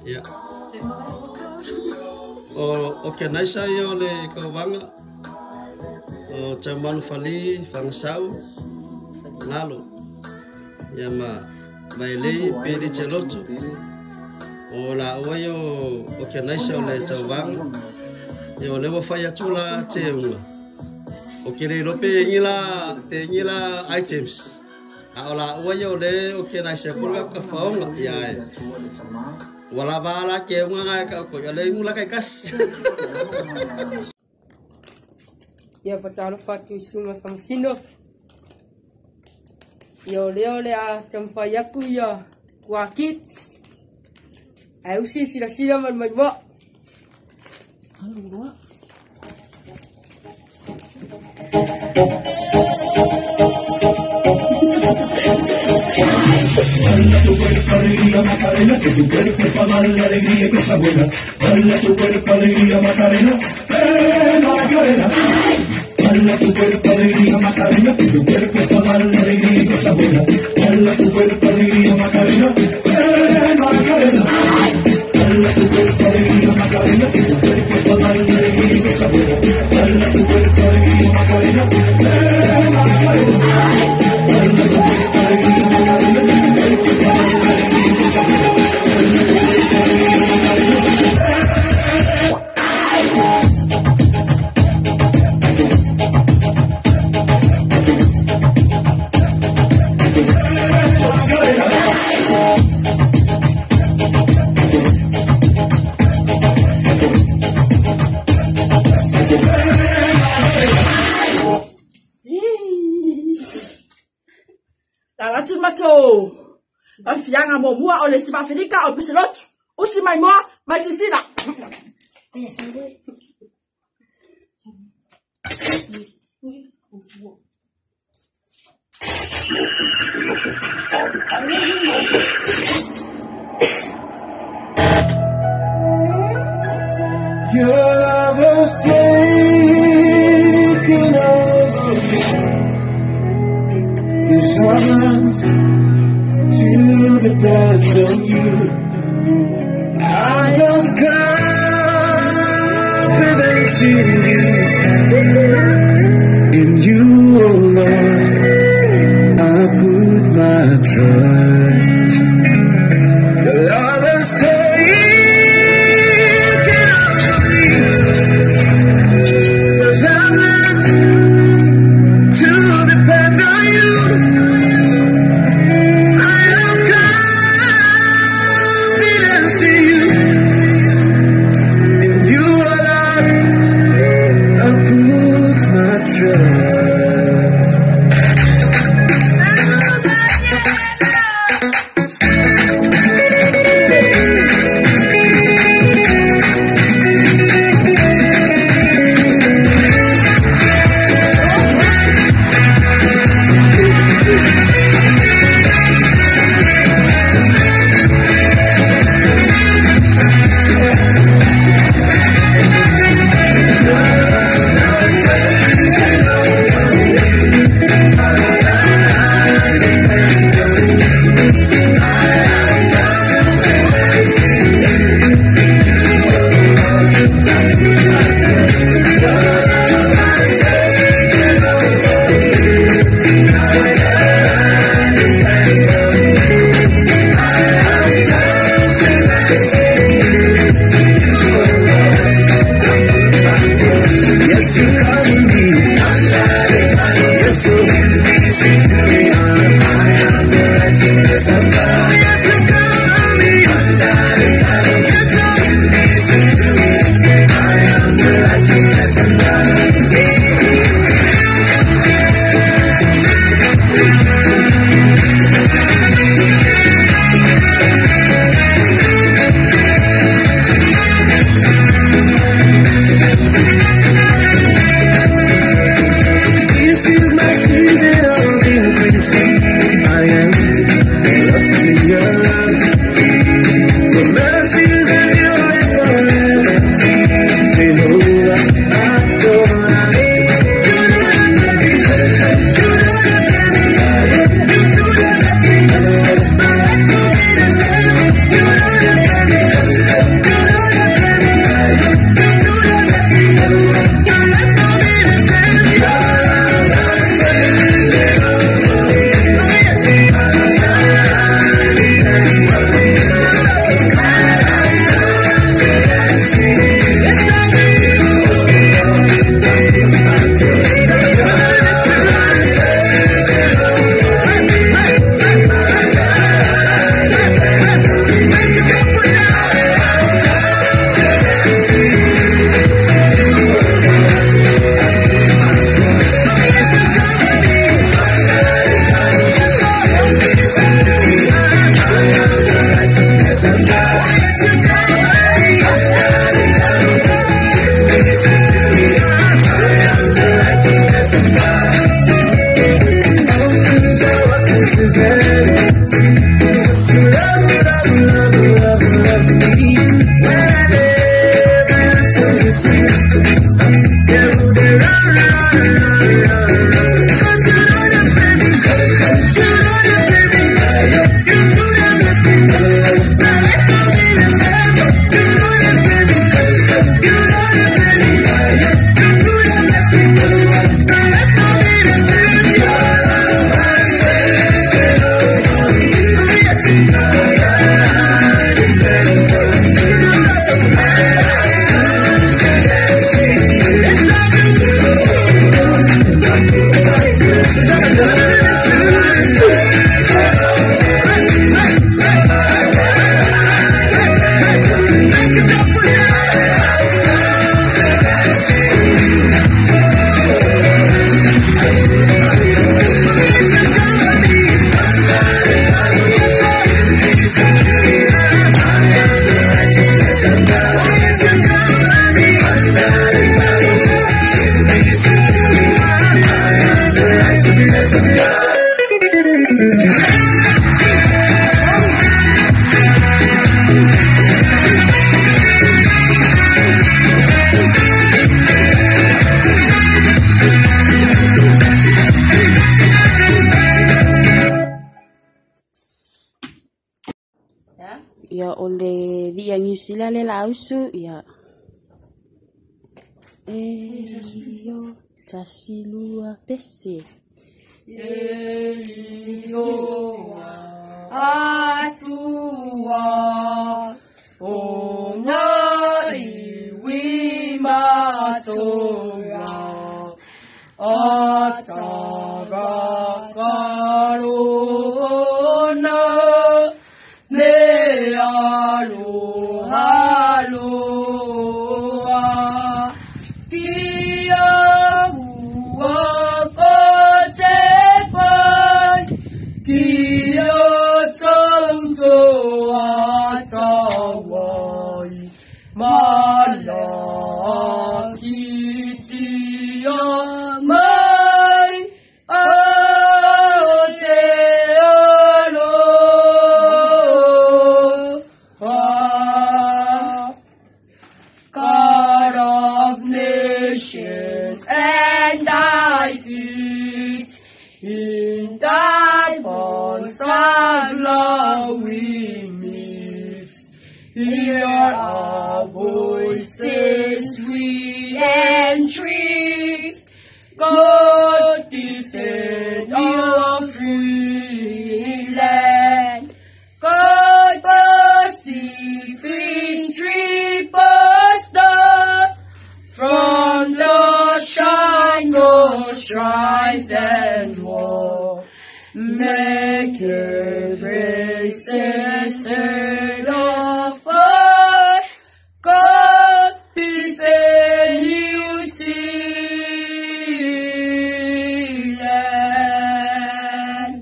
Ya. O ke nai sa yo le ko wanga. O chaman fali fangsau ngalo. Ya ma baile peri chelotu. O la oyo o ke nai sa le chawang. Yo le wa faya chula cheunga. O ke le lope ngila items. Aola oyo le o ke nai sa pulga ka faonga ya. Wala bala ke nga ka ko le mula kai kas. Ya fatalo fatu sunga fangsino. Yo leo le a chamfayaku ya kwa kids. Ai usi sila man mai mo. Baila tu cuerpo, alegría, Macarena, que tu cuerpo es para dar la alegría y cosa buena. Baila tu cuerpo, alegría, Macarena, Macarena. Baila tu cuerpo, alegría, Macarena, que tu cuerpo es para dar la alegría y cosa buena. Baila tu cuerpo, alegría, Macarena, Macarena. Baila tu cuerpo, alegría, Macarena, que tu cuerpo es para dar la alegría y cosa buena. Baila tu cuerpo, alegría, Macarena, Macarena. Baila tu cuerpo, alegría, Macarena, que tu cuerpo es para dar la alegría y cosa buena. Baila tu cuerpo, alegría, Fianga mo mua o le sima finika o peselot. Usi mai moa, mai sisina. your love has taken over me. His arms to depend on you. I got confidence in you, oh Lord. I put my trust. Your love has taken over me. 'Cause I'm meant to depend on you. Ya oleh dia ngusila le lausu ya. Yo tasilua pese. Yo atua ona iwi matora atara karona me aloha aloha kia hua ko te pai kia tauto atawai mala ki tia mai a te God of nations and thy feet in thy bonds of love we meet. Hear our voices we entreat. God defend your free land. God Pacific triple from the shine of strife and war. Make every heard of us. God defend New Zealand.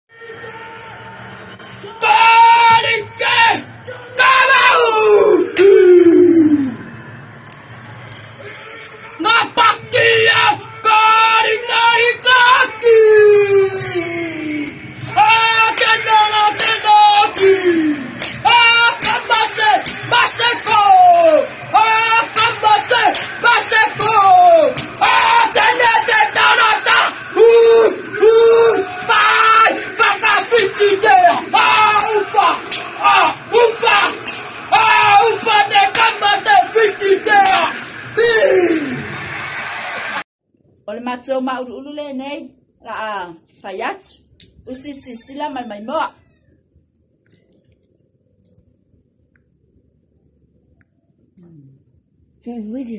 Napakia karinai kaki. Akanala tenaki. Akamase baseko. Akamase baseko. Atenete tanata. Pai fakafiti dea. Upa. Upa. Upa de kamate fiti dea. Ole matso ma ulu le nei la fayat usisi sila mai moa. Video.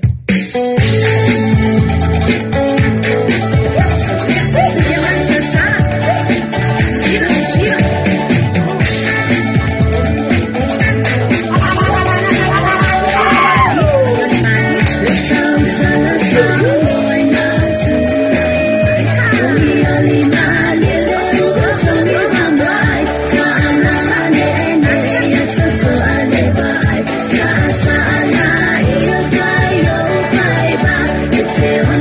Till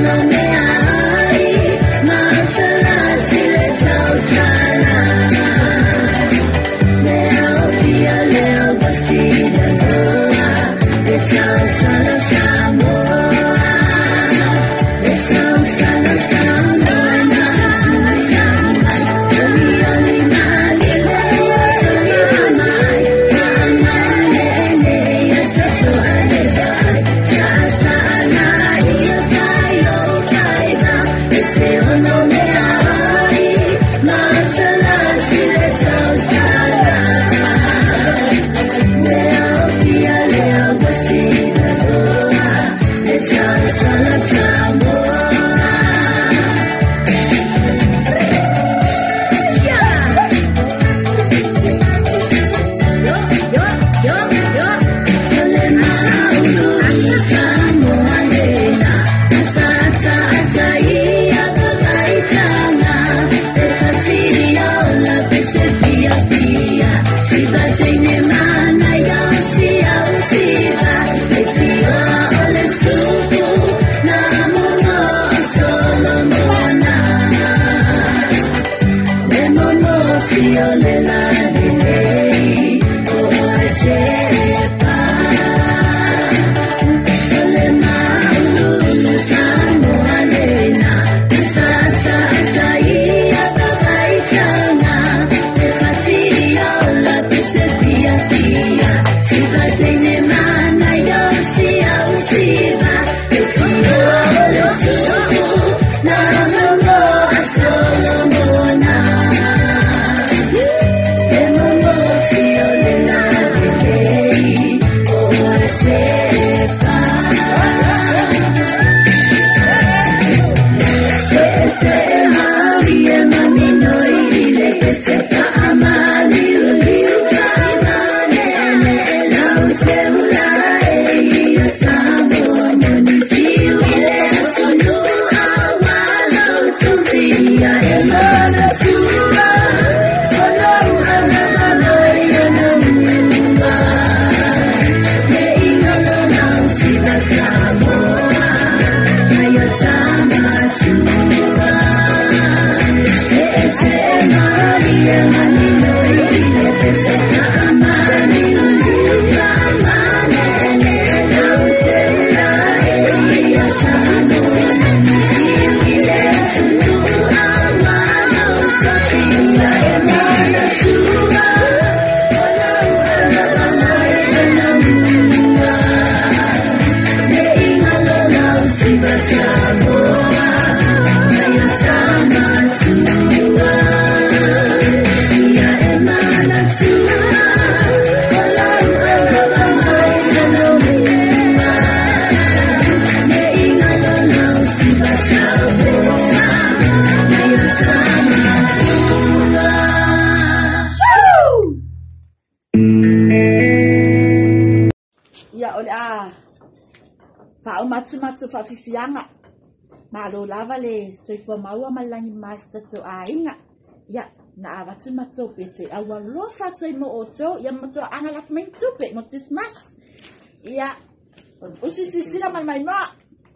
Matu fafifianga malo lava le soifua maua malangi master to ainga ya na avatu mato pese awalo fato mo oto ya mato angala fmentu pe motismas ya usisi la malmaima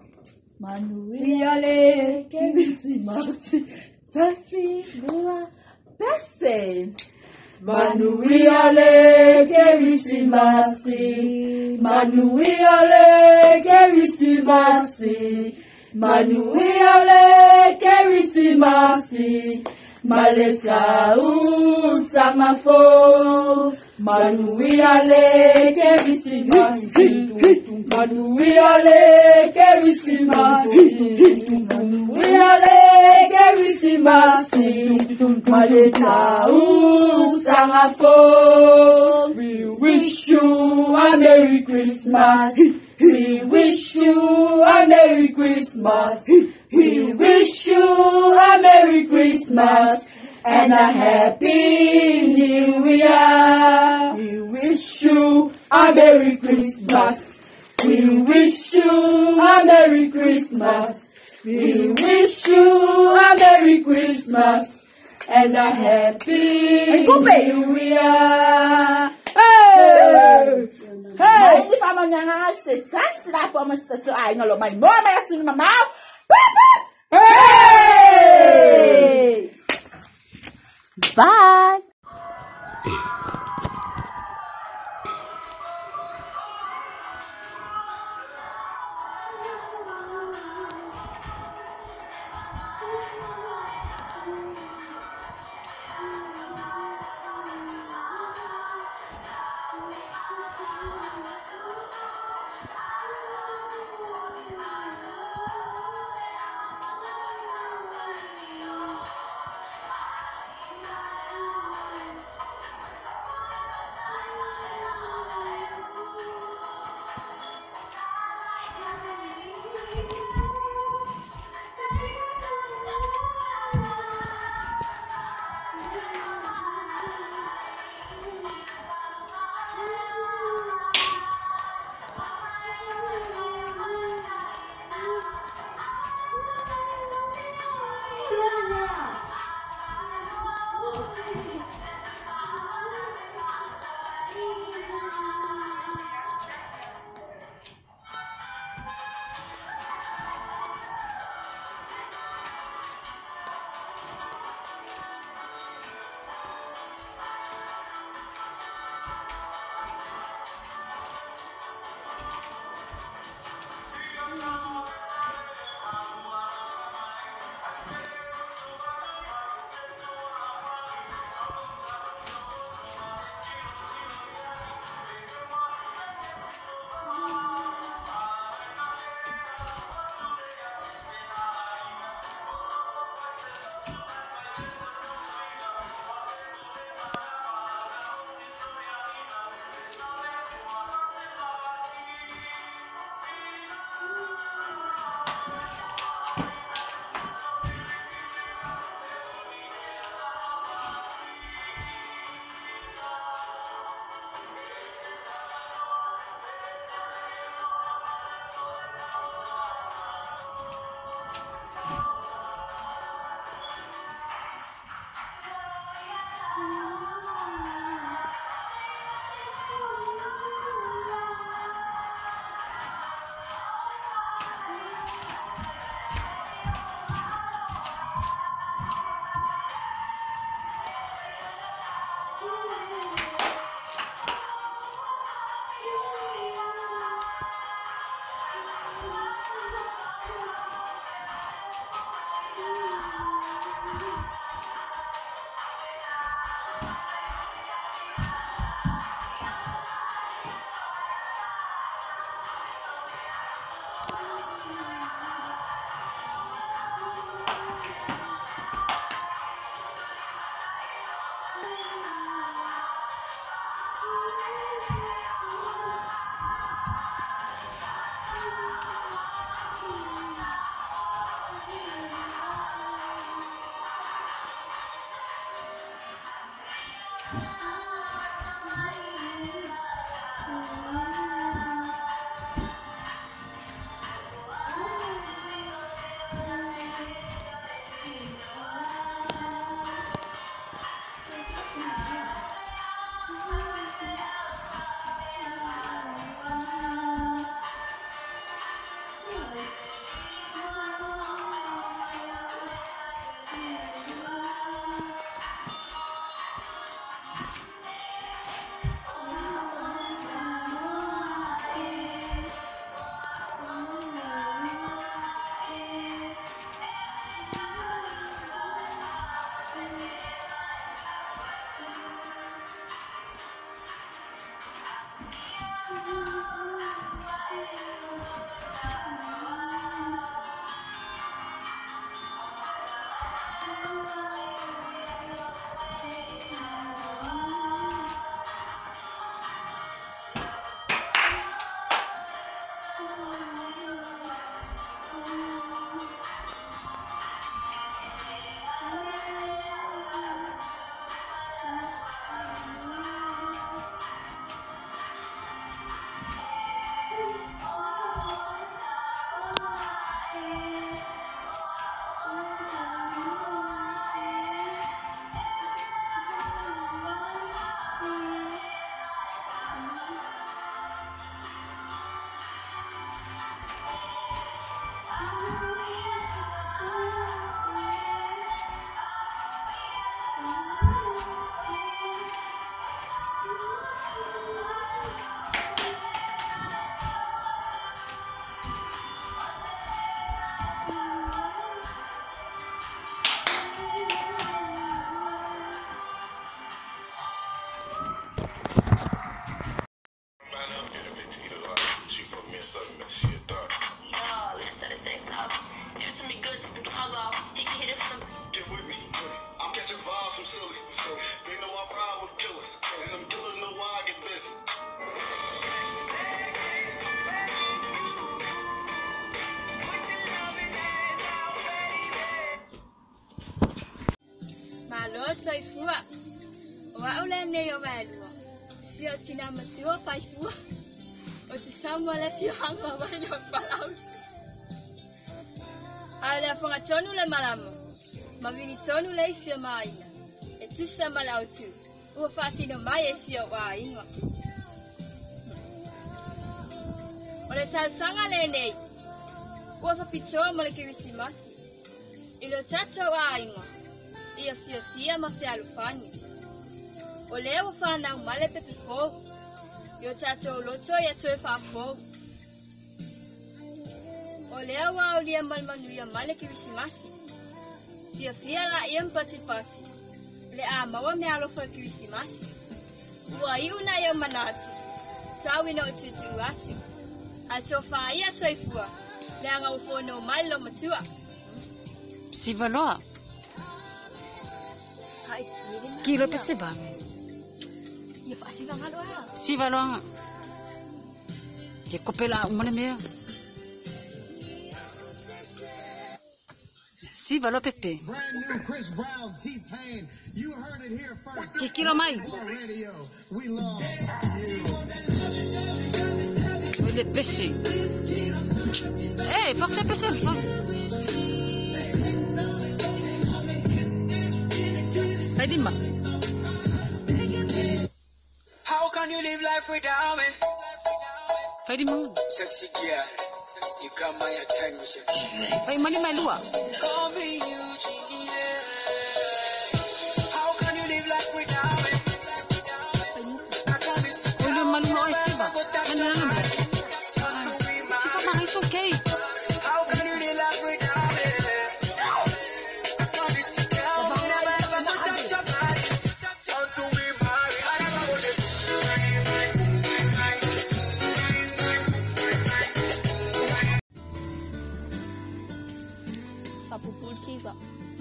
manuiale que visimasi tasi lua pese Manuiale que visimasi, Manuiale que visimasi, Manuiale que visimasi, maleta usamafo, Manuiale que visimasi, Manuiale que visimasi, Manuiale que visimasi, maleta usamafo. We wish you a Merry Christmas. We wish you a Merry Christmas. We wish you a Merry Christmas and a Happy New Year. We wish you a Merry Christmas. We wish you a Merry Christmas. We wish you a Merry Christmas and a Happy New Year. Hey! Hey! If I'm on your house, it's just that I'm to I know my mom has in my mouth. Hey! Bye. soifua. Wa ole ne o valua. Si o tina matua paifua. O ti sama le fianga wa yo palau. Ala fonga tonu le malamo. Mavini tonu le fia mai. E tu sama lau tu. Ua fasino mai e si o wa ingo. O le tau sanga le nei. Ua whapitoa mo le kirisimasi. I lo tato wa ingo. Ia fia ma fia alufani. O lea wa whanau male pepe fōu. Yo tato loto ia toe whafou. O lea wa o lia malmanuia male kirisimasi. Fia la ia mpati. Le a mawa me alofa kirisimasi. Ua iuna ia manati. Tawi no tutu atu. Ato wha ia soifua. Le anga ufono mailo matua. Sivaloa. Kilo pe siva. Ia wha siva ngaloa. Sivaloa. Ke kopela umane mea. Sivaloa pepe. Brand new Chris Brown, T-Pain. You heard it here first. Ke kilo mai. Radio. We love you. Ele pesi. Eh, foca pesi. Vai dimma. How can you live life without me? Vai dimma. Sexy girl, you got my attention. Vai mani mai lua. Call me Eugenia. How can you live life without me? I can't listen. Ulu malu mo siva. Mani na naman. Siva ma is okay. How can you live life without me? I can't listen. Never ever go touch your body. Until we marry, I never go there. Papupul siva.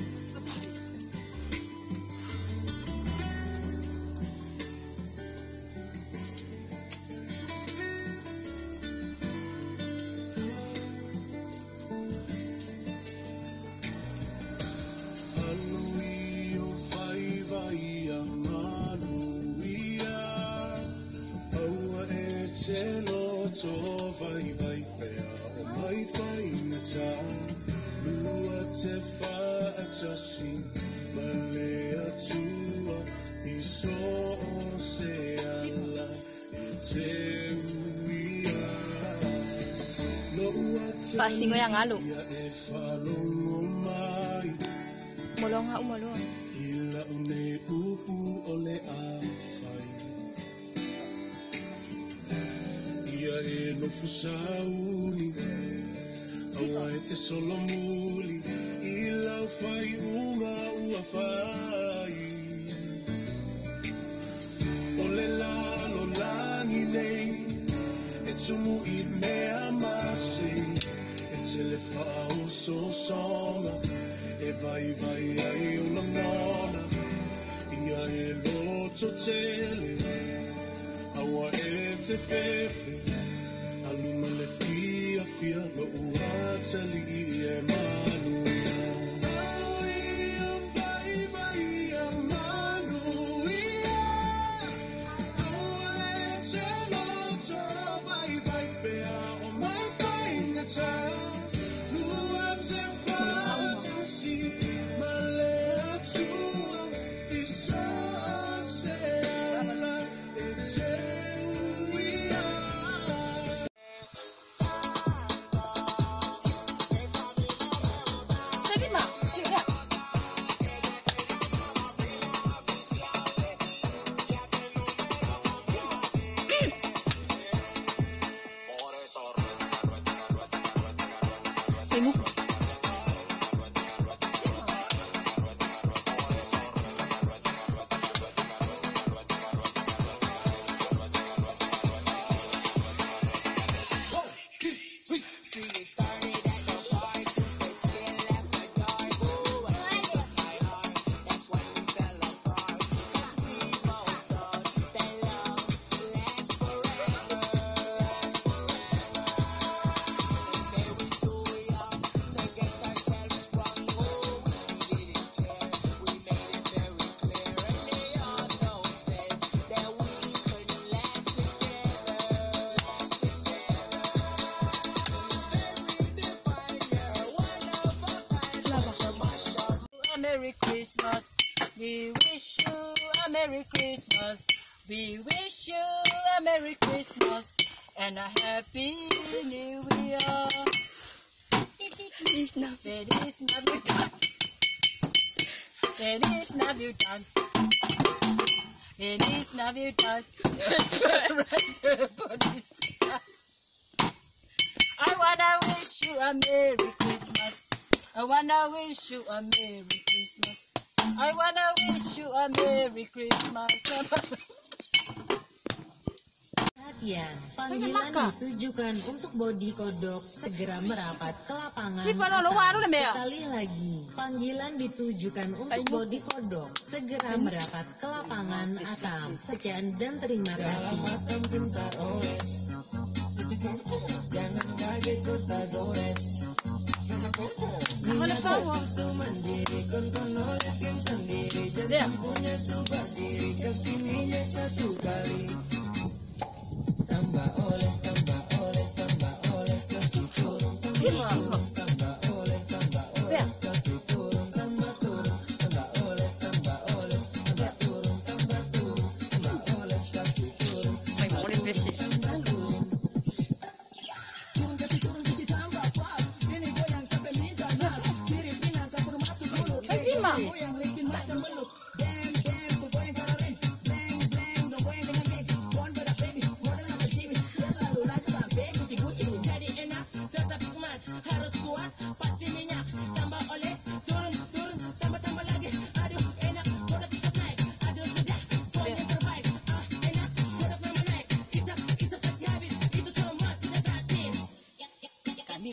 Pasingo yang alu. Molonga umolong. Ila une upu ole afai. Ia e no fusauni. Awa e te solomuli. Ila ufai unga uafai. Ole la lo lani nei. E tumu I mea masi. E telefau so sona. E vai ai o la nona. Ia e loto tele. Awa e te fefe. Aluma le fia lo uatali e manu. Merry Christmas. We wish you a Merry Christmas. We wish you a Merry Christmas and a Happy New Year. Feliz Navidad. Feliz Navidad. Feliz Navidad. I wanna wish you a Merry Christmas. I wanna wish you a Merry Christmas. I wanna wish you a Merry Christmas. Perhatian, panggilan ditujukan untuk bodi kodok segera merapat ke lapangan. Sekali lagi, panggilan ditujukan untuk bodi kodok segera merapat ke lapangan atam. Sekian dan terima kasih. Jangan kaget kota gores. Mandiri kon oles game sendiri. Jangan punya subah diri. Kesininya satu kali. Tambah oles, tambah oles, tambah oles, kasih turun, tambah oles, kasih turun, tambah turun, tambah oles, tambah oles, tambah turun, tambah turun, tambah oles, kasih turun, tambah turun, tambah turun. Turun kasih turun kasih tambah pas. Ini goyang sampai minta zat. Ciri pinang tak perlu masuk dulu. Goyang licin macam belut. Bang bang tuh goyang kararin. Bang bang tuh goyang dengan bang. One better baby. Jadi enak, tetap nikmat, harus kuat, pasti minyak, tambah oles, turun, turun, tambah lagi, aduh enak, kodok isap naik, aduh sudah, poin yang terbaik, enak, kodok nama naik, isap pasti habis, itu semua sudah gratis. Kami.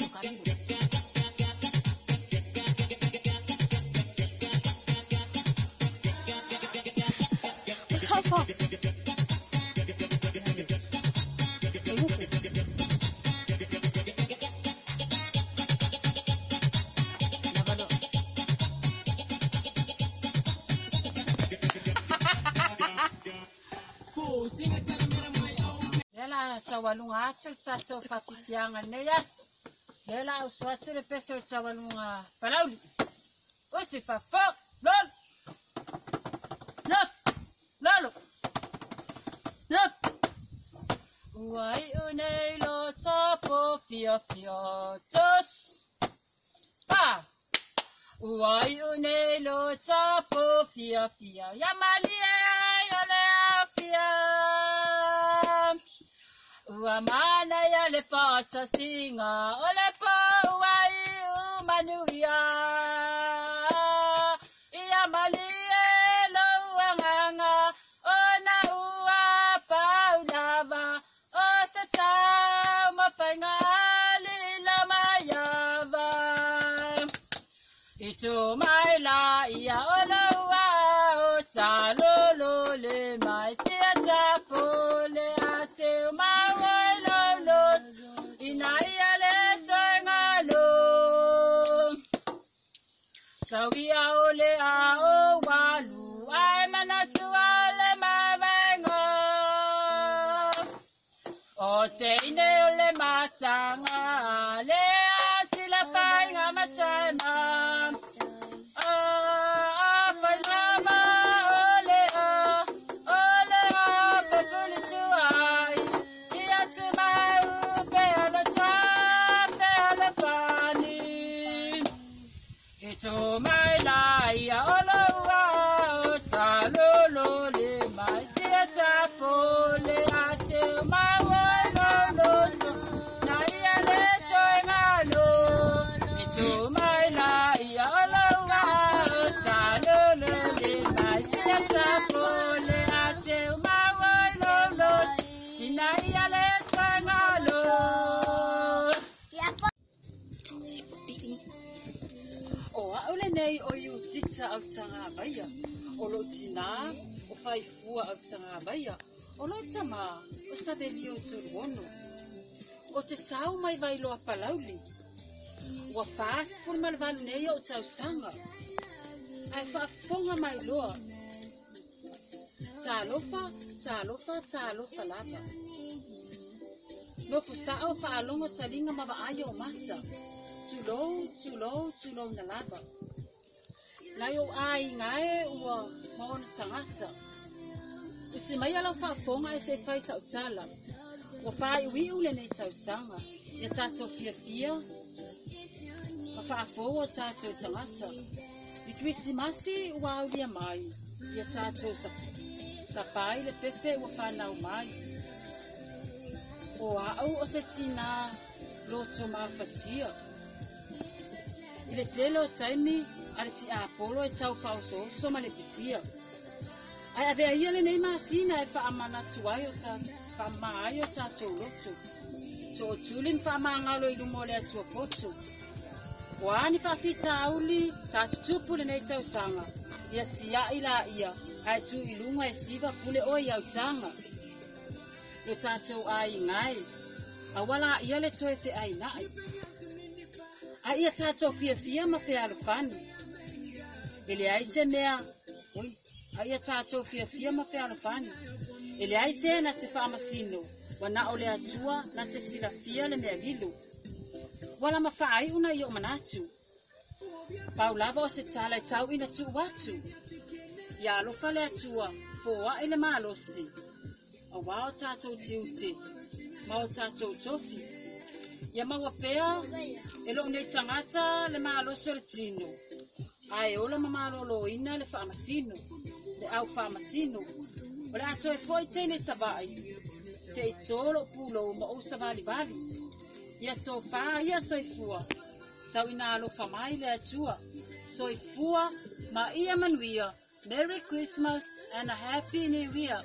Cawalunga cerca fafiangan neyas. Lela uswa cere peser cawalunga palauli. Usi fafok lol. Naf lolo. Naf. Uai unei lo tapo fia tos. Pa. Uai unei lo tapo fia yamalia yole afia. Uamana ya le fata singa ole pa uai umanuia ia malie lo anganga ona ua paulava o sata mafanga lila mayava itu mai la ia ola ua o talolo le mai sia tapole ate Sawi aole ao walu ai manatu ale mavenga o teine ole masanga le atila painga matana fainama ole pepuli tuai ia tumau pe ala ta pe ala fani to my life, all over, Talolo, my theatre, Pole, until my world, Naya, to my life, all over, Talolo, my theatre, Pole, until my world, Naya, ole nei o yu tita au tanga baya o lo tina o fai fua au tanga baya o lo tama o sabeli o turuono o te sau mai vai loa palauli ua fas fun malvalu nei o tau sanga ai whaafonga mai loa talofa lava no fusao whaalongo talinga mawa aia o mata tulou na lava lai o ai ngae ua maona tangata. Usi mai ala whaafonga e se whai sa utala. Ua whai ui ule nei tausanga. Ia tātou fia. Ma whaafo o tātou tangata. I Krisimasi ua aulia mai. Ia tātou sa pai le pepe ua whanau mai. O au o se tina loto mawhatia. I le tele o taimi ale ti Apolo e tau whauso ma le pitia. Ai ave ia le nei masina e whaamana tuai o whaamai o tātou loto. So o tulin whaamangalo i lumo le atua poto. O ani whawhita auli sa tutupu le nei tau sanga. Ia tia i la ia ai tu i lunga e siva pule o i au tanga. Lo tātou ai ngai. Awala ia le toe fe ai nai. Ai ia tātou fia ma fe alufani. Ele ai se mea. Oi. Ai ia tātou fia ma fe alufani. Ele ai se na te whaamasino. Wana o le atua na te sila fia le mea gilu. Wala mawhaai una i o manatu. Paulava o se tala e tau ina tu watu. Ia alofa le atua. Foa i le malosi. A wao tātou tiuti. Mau tātou tofi. Ia maua pea. E lo nei tangata le malosi o le tino. Ai ola mamalolo ina le whaamasino. Le au whaamasino. O le ato e foi tene savai. Se i tolo pulo ma o savali vali. Ia tō wha ia soifua. Tau ina alofa mai le atua. Soifua ma ia manuia. Merry Christmas and a Happy New Year.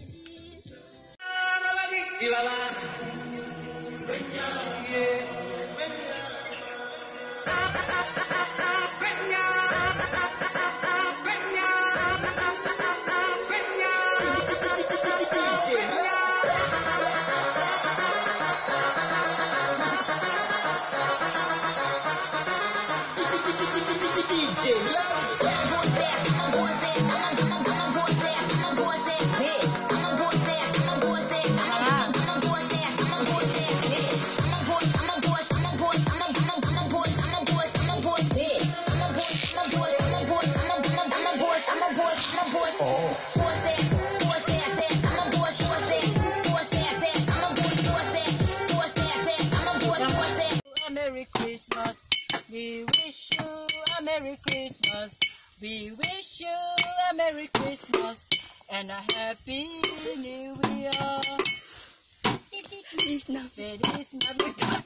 Merry Christmas, we wish you a Merry Christmas. We wish you a Merry Christmas and a Happy New Year. Feliz Navidad.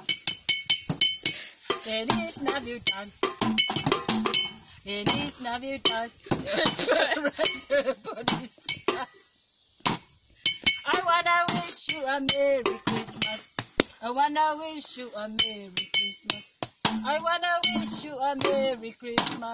Feliz Navidad. Feliz Navidad. I wanna wish you a Merry Christmas. I wanna wish you a Merry Christmas. I wanna wish you a Merry Christmas.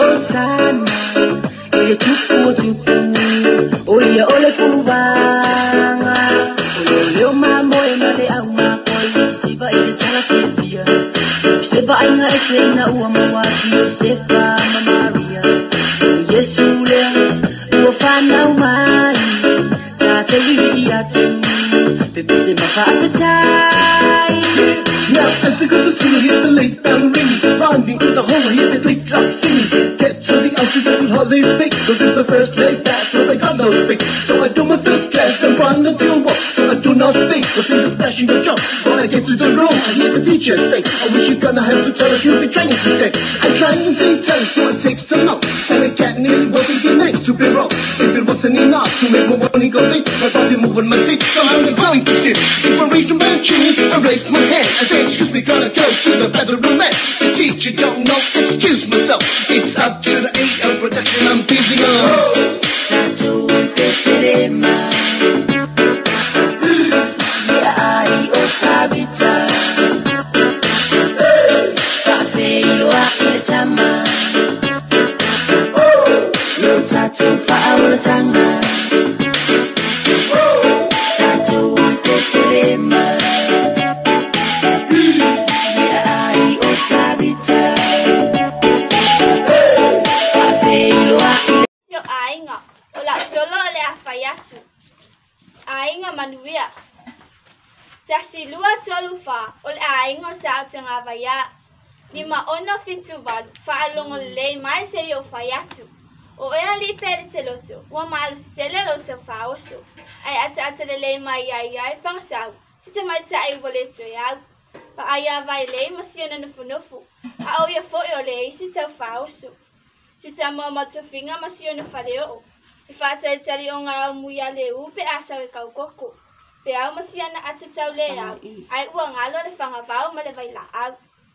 osana Ile tupu Oya ole kubanga Oya mambo emale auma Koi siva ile tala kefia Sepa ainga esena ua mawaki Sepa mamaria Yesu le Uofana umai Tate wili atu Baby say my appetite Yeah, as the girls gonna hit the late bell ring, rhyming with the whole hit the click clock singing. Get to the outfit and how they speak, cause it's the first late back, so they got no speak. So I do my first class and run until walk, so I do not speak, but in the splashing the jump. When I get to the room, I hear the teacher say, I wish you're gonna have to tell us you'll be training today. I try and say tell, so it takes some out, and I can't nearly wasn't too nice to be wrong. If it wasn't enough to make my money go late, my body moving my feet, so I'm going to skip. If I raise my chin, I raise my hand, I say, excuse me, gotta go to the bedroom man. The teacher don't know, excuse myself. It's up to the AL production, I'm busy on. Tattoo petelema Ya ai otabita Kafeyo akile tama Yo tattoo faula tanga Tattoo petelema Ainga manuia. Tasi lua tolufa, ol ainga sa tanga vaya. Lima ono fituval, fa alongo lei mai se yo fayatu. O ea li peri teloto, wa malu sele loto fa oso. Ai ata lei mai ai fang sau. Sita mai ta ai boleto ya. Pa aya vai lei masiona nufu. A o ya fo yo lei sita fa oso. Sita mama to finga masiona fa leo. Ifa tari o ngā muia leu pe asa e kau koko. Pe au masiana atu tau le au. Ai ua ngalo le whangavau ma le vai la au.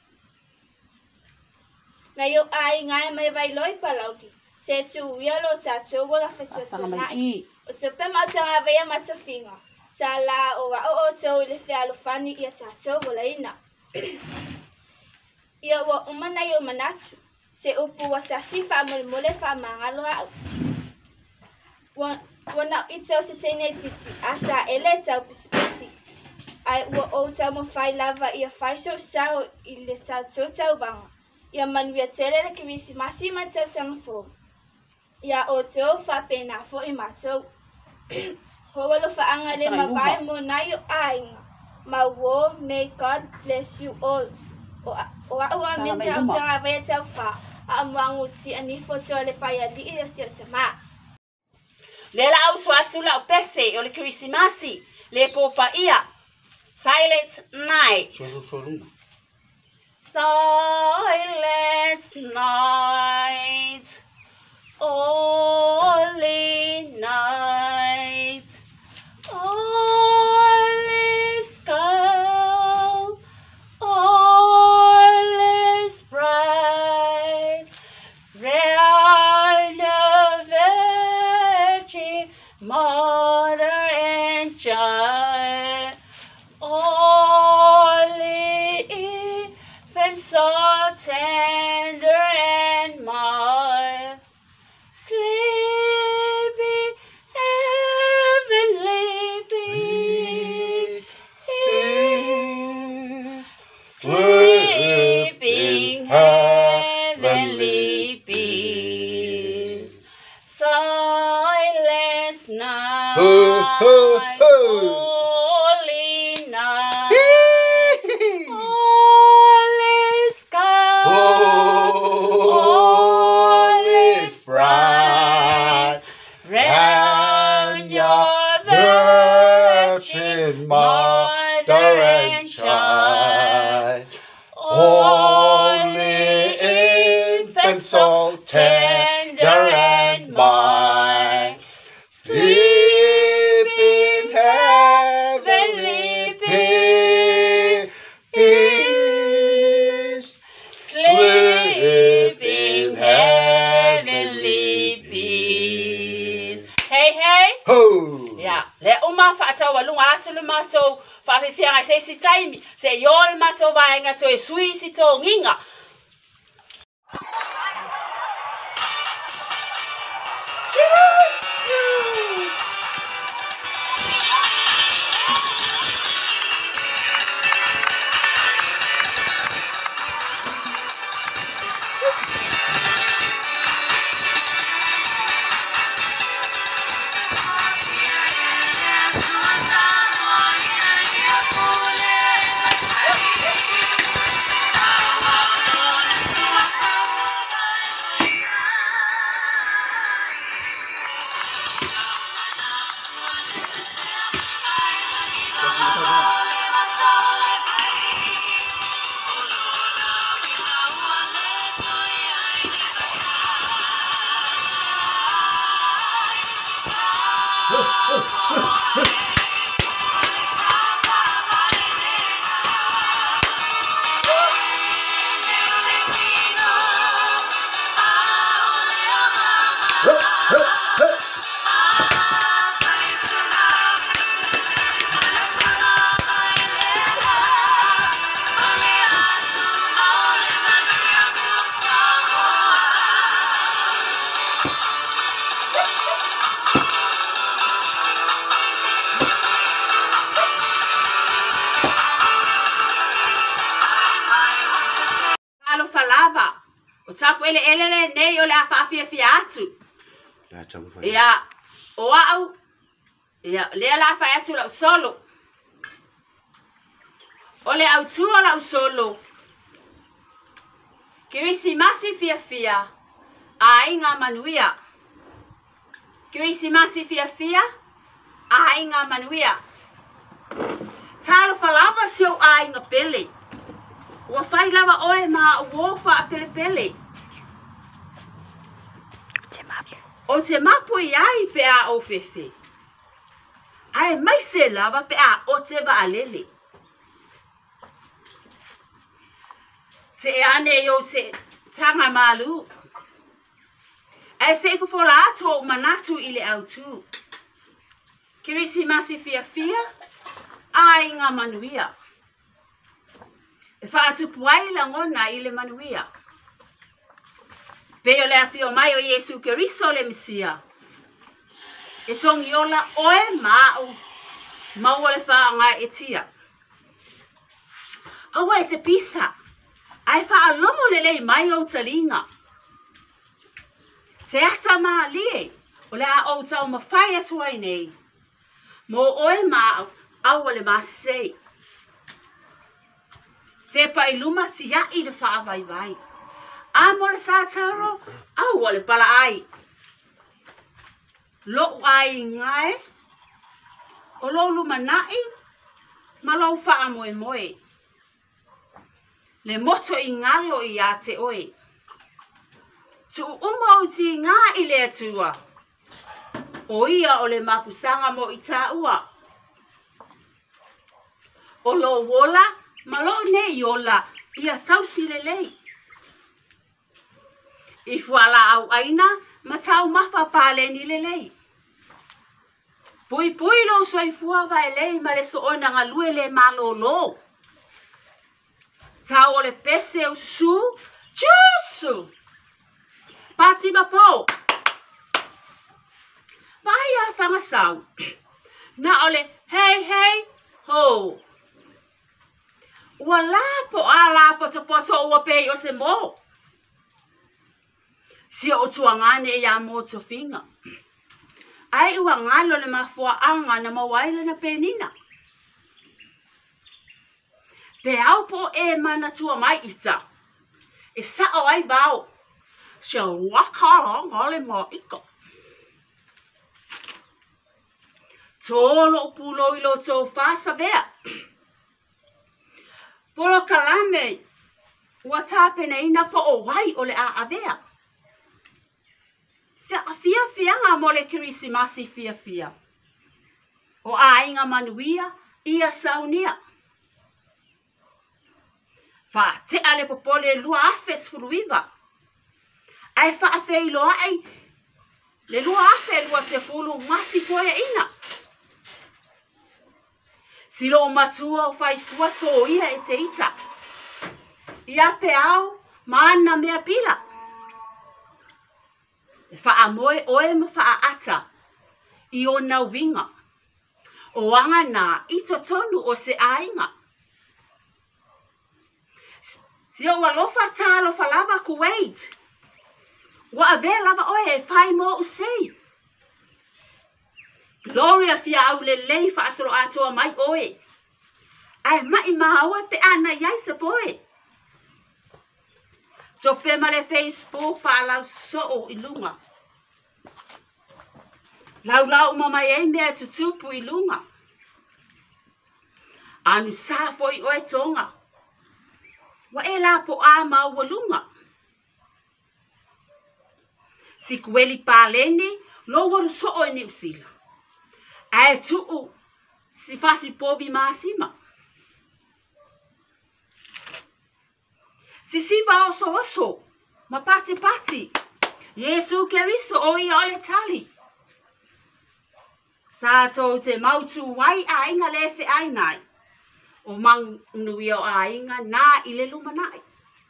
Na yo ai ngai ma le vai loi palauti. Se tu uia lo tatou wala whetua tunai. O te pe mautanga vea matofinga. Sa la o wa o tau le whea alofani ia tatou wala ina. Ia wa umana yo manatu. Se upu wa sa sifa mole wha mangalo au. Wana itau se tene titi, ata ele tau pisipisi. Ai ua o tau mo whai lava ia whai so sao I le tau vanga. Ia manuia tele le kiwisi masi ma tau sangafo. Ia o tau wha pena fo I matou. Hoa lo whaanga le mawai mo na yo ainga. Ma wo, may God bless you all. O ua minta au sanga vaya tau wha. A amuangu ti anifo tau le paya li I o si o tama. Lela au suatu la pese o le Krismasi le popa ia Silent Night. Silent night, holy night, all is calm, all is bright. Round the Virgin Mother and Child, all infants so tender and mild, sleeping heavenly peace, sleeping heavenly peace. Silent night, holy night, all is calm, all is bright. Round your Virgin Mother and Child, only infants so tender and mild, sleep in heavenly peace, sleep in heavenly peace. Hey, hey! Ho! Yeah, le uma whaatau walunga atu le matou whawhiwhianga se si taimi, se yol matou vaenga to e sui si tō nginga. ele nei o le afia atu. Ia o au ia le la fa atu la solo. O le au tu la solo. Kirisi masi fia a inga manuia. Kirisi masi fia a inga manuia. Talo falava seu a inga pele. Ua fai lava oe ma uofa a pele. O te mapu i ai pe a o fefe. Ai mai se lava pe a o te va alele. Se ane yo se tanga malu. E se fufola ato manatu ile au tu. Kirisi masi fia a inga manuia. E whaatu puai la ngona ile manuia. Peo le afio mai o Yesu Keriso le Mesia. E tongi ola oe mau. Mau le whaanga e tia. Awa e te pisa. Ai wha alomo le lei mai o talinga. Se ata maa lie. O le a o tau mawhai atuai nei. Mo oe mau. Awa le masei. Se pa iluma ti ya i le wha vai vai. Amo le sa taro, au le pala ai. Lo ai ngai. O lo luma nai, ma lo wha moe moe. Le moto i ngalo i a te oe. Tu umau ti ngā i le atua. O ia o le mapusanga mo i tā ua. O lo wola, ma lo ne yola ia tausi le lei. I fuala au aina, ma tau mafa pale ni le lei. Pui pui lo soi fua vai lei ma le so ona ngalue le malo lo. Tau o le pese o su, jusu. Pati ma po. Vai a whangasau. Na ole, hei, ho. Ua lapo a lapo to poto ua pei o se mo. Si o tuangane e a mo to finga. Ai ua ngalo le mafua anga na mawaile na penina. Pe au po e mana tua mai ita. E sa o ai vau. Se waka long ole mo iko. Tolo pulo ilo to fasa vea. Polo kalame, ua tāpene ina po o wai o le a avea. Fia mo le kirisimasi fia. O a inga manuia, ia saunia. Fa te ale popole lua afes furuiva. Ai fa afe iloa ai, le lua afe lua se fulu masi toia ina. Silo matua o fai fua so ia e te ita. Ia pe au, maana mea pila. Whaamoe oe ma whaata i o nau winga. O anga nā i to tonu o se ainga. Si o walofa tālo whalava Kuwait. Wa ave lava oe e whai mo usei. Gloria fia au le lei whaasoro atoa mai oe. Ai mai mahaua pe ana iai sa poe. So pema le Facebook whaalau soo i lunga. Lau mama e mea tutupu i lunga. Anu sāfo i oe tonga. Wa e la po a mau wa lunga. Si kueli pālene, lo waru soo e New Zealand. Ai tuu, si fasi povi maasima. Si siva oso, ma pati. Yesu keriso o i ole tali. Tātou te mautu wai a inga lefe ainai. O mang nui o a inga nā ile lumanai.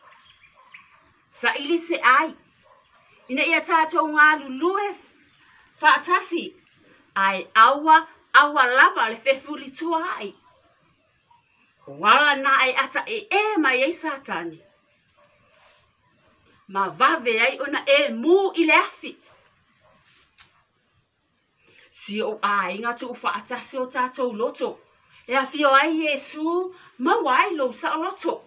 Sa ili se ai. Ina ia tātou ngā lulue whaatasi. Ai awa lava le whewhuli tua ai. Wala nā ai ata e mai ei satani. Ma vave ai ona e mu i le afi. Si o a inga tu whaatasi o tātou loto. E a fio ai Yesu ma wai lo sa loto.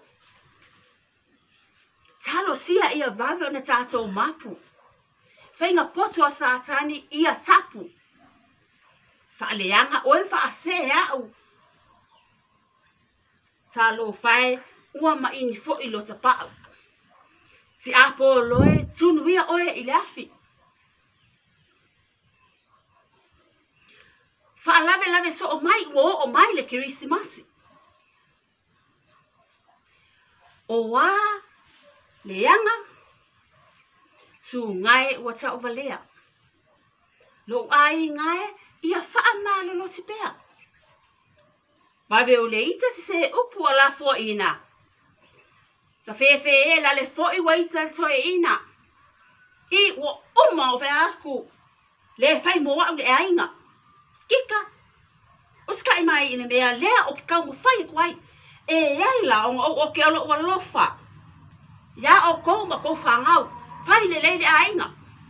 Talo sia ia vave ona tātou mapu. Whainga poto a satani ia tapu. Whaaleanga oe whaase au. Talo whae ua maini fo i lota pao. Si apo loe tunuia oe i le afi. Whaalave so o mai o mai le kirisimasi. O wā leanga su ngai ua tau valea. Lo ai ngai ia whaamalo lo si pea. Wawe o le ita si se upu a la fo ina. Sa fefe e la le fo i waita le toe ina. I ua uma o vea aku. Le fai moa au le ainga. Kika. Uska i mai ina mea lea o ki kau mo fai kwai. E yaila o ke alo ua lofa. Ya o kou ma kou whangau. Fai le leile ainga.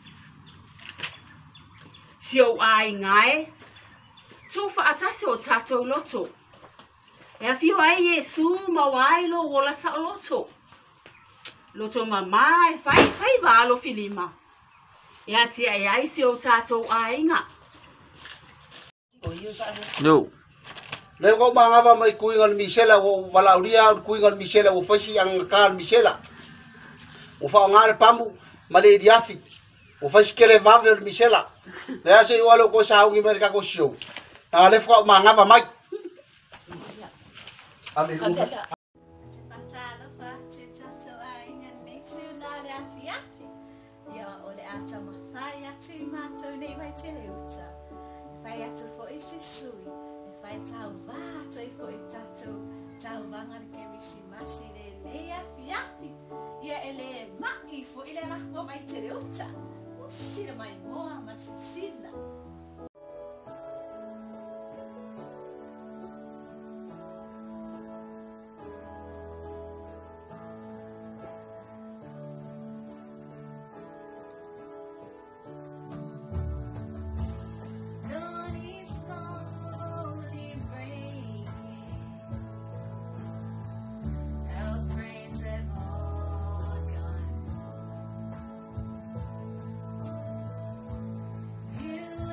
Si o ai ngai. Tu whaatasi o tātou loto. E a fio ai Yesu ma wai lo wola sa loto. Loto ma mai fai walo filima. E a tia e ai si o tātou ainga. No. Le ko mangava mai kuingon Michela o walauria kuingon Michela o fasi ang kan Michela. O fa ngar pamu male diafi. O fasi kele vave Michela. Le ase walo ko sa ungi mereka ko show. Na le ko mangava mai. Ame ko. Fatalo fati tato ai ngani tu la afi afi. Ya ole ata mafai atu mato nei mai teleuta. Fai atu fo isi sui. Fai tau vato fo tato. Tau vangar kirisimasi le nei afi afi. Ya ele mai fo ile la ko mai teleuta. Sila mai moa masisila. You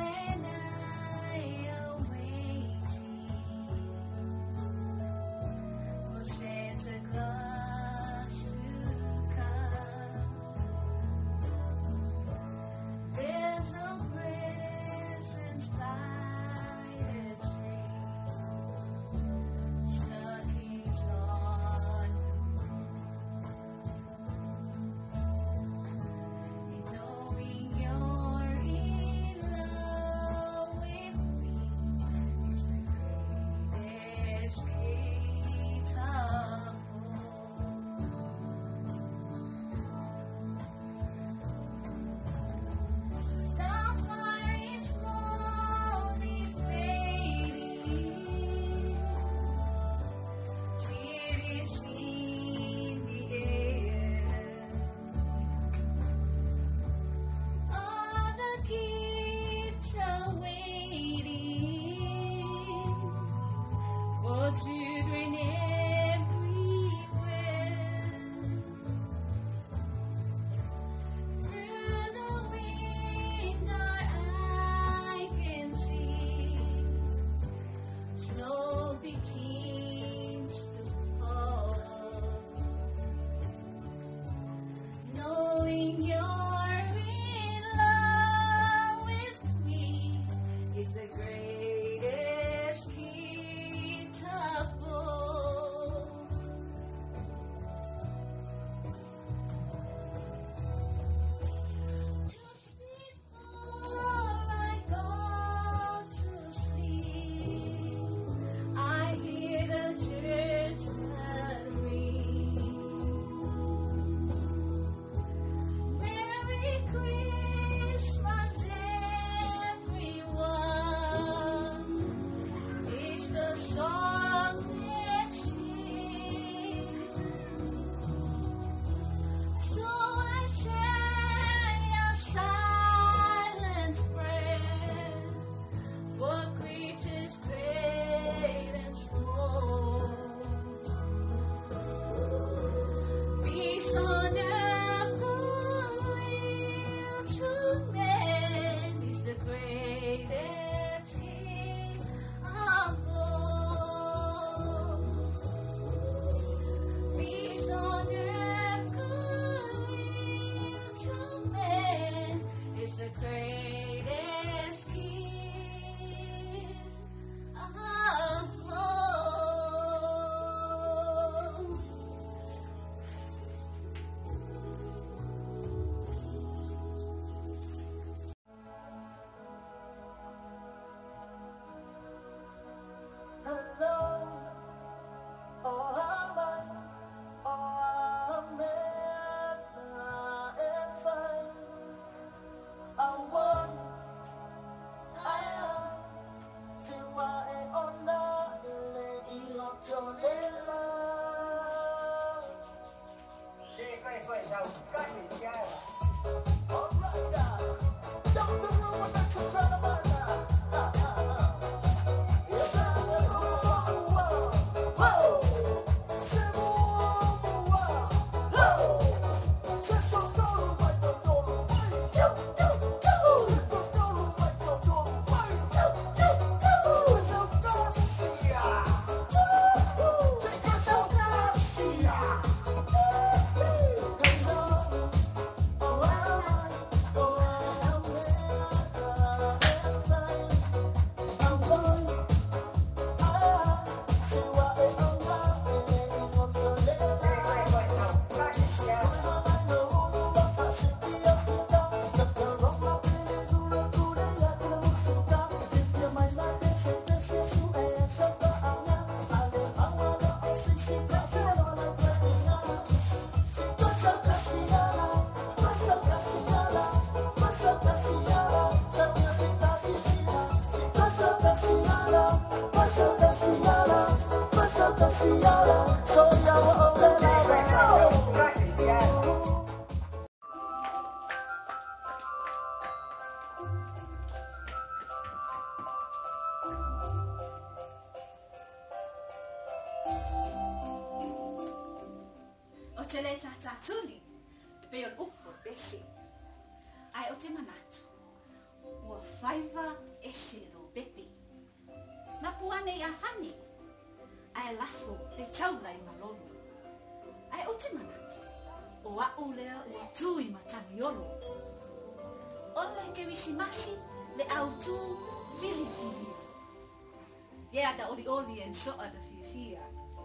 O te le tātātuni, pe on upo besi. Ai o te manatu, ua whaiva ese ro bepi. Mapuane I a whani, ai lafo te taulai malonu. Ai o te manatu, o au lea ua tui matangi olo. Ole ke wisimasi le au tu fili fili. Ia da oli oli en soa da fia.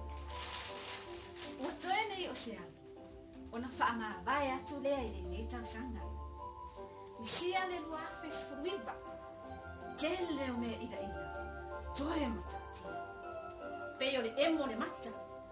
Ua toe nei o se anu, ona whaanga vai atu lea I le nei tau sanga. Misia le lua fes furuiva, tele leo mea ida ida, toe matatia. Peo le emo le mata,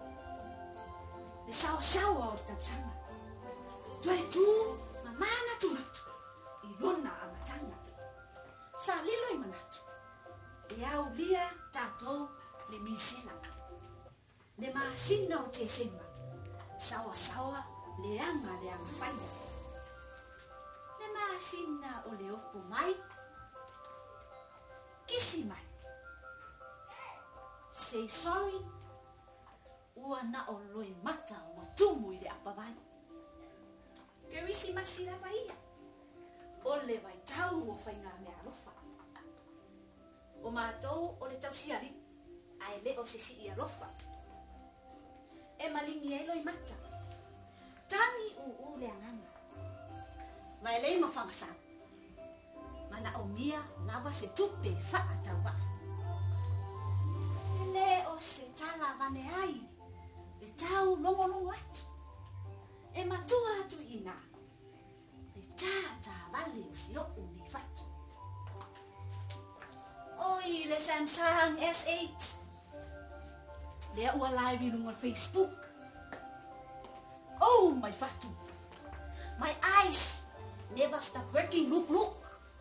le sawa sawa o le tau sanga. Toe tu, mamana tu matu, I lona a matanga. Sa lilo I manatu, le au lia tatou le misela. Le maasina o te sema, sawa sawa le anga whaia. Le maasina o le opo mai, kisi mai. Say sorry, ua na o loi mata ua tumu I le apawai. Ke wisi masi la whaia, o le vai tau o whainga mea alofa. O mātou o le tau siari, ai le o se si I alofa. E malingi e loi mata. Tangi u le anganga. Vai lei ma whangasang. Mana o mia lava se tupe wha tau wa. Le o se tala vane ai. Le tau longo longo atu. E matua atu ina. Le tata vale o si o uni fatu. Oi le Samsung S8. Lea ua live I lunga Facebook. Oh, my fatu. My eyes never stop working. Look, look.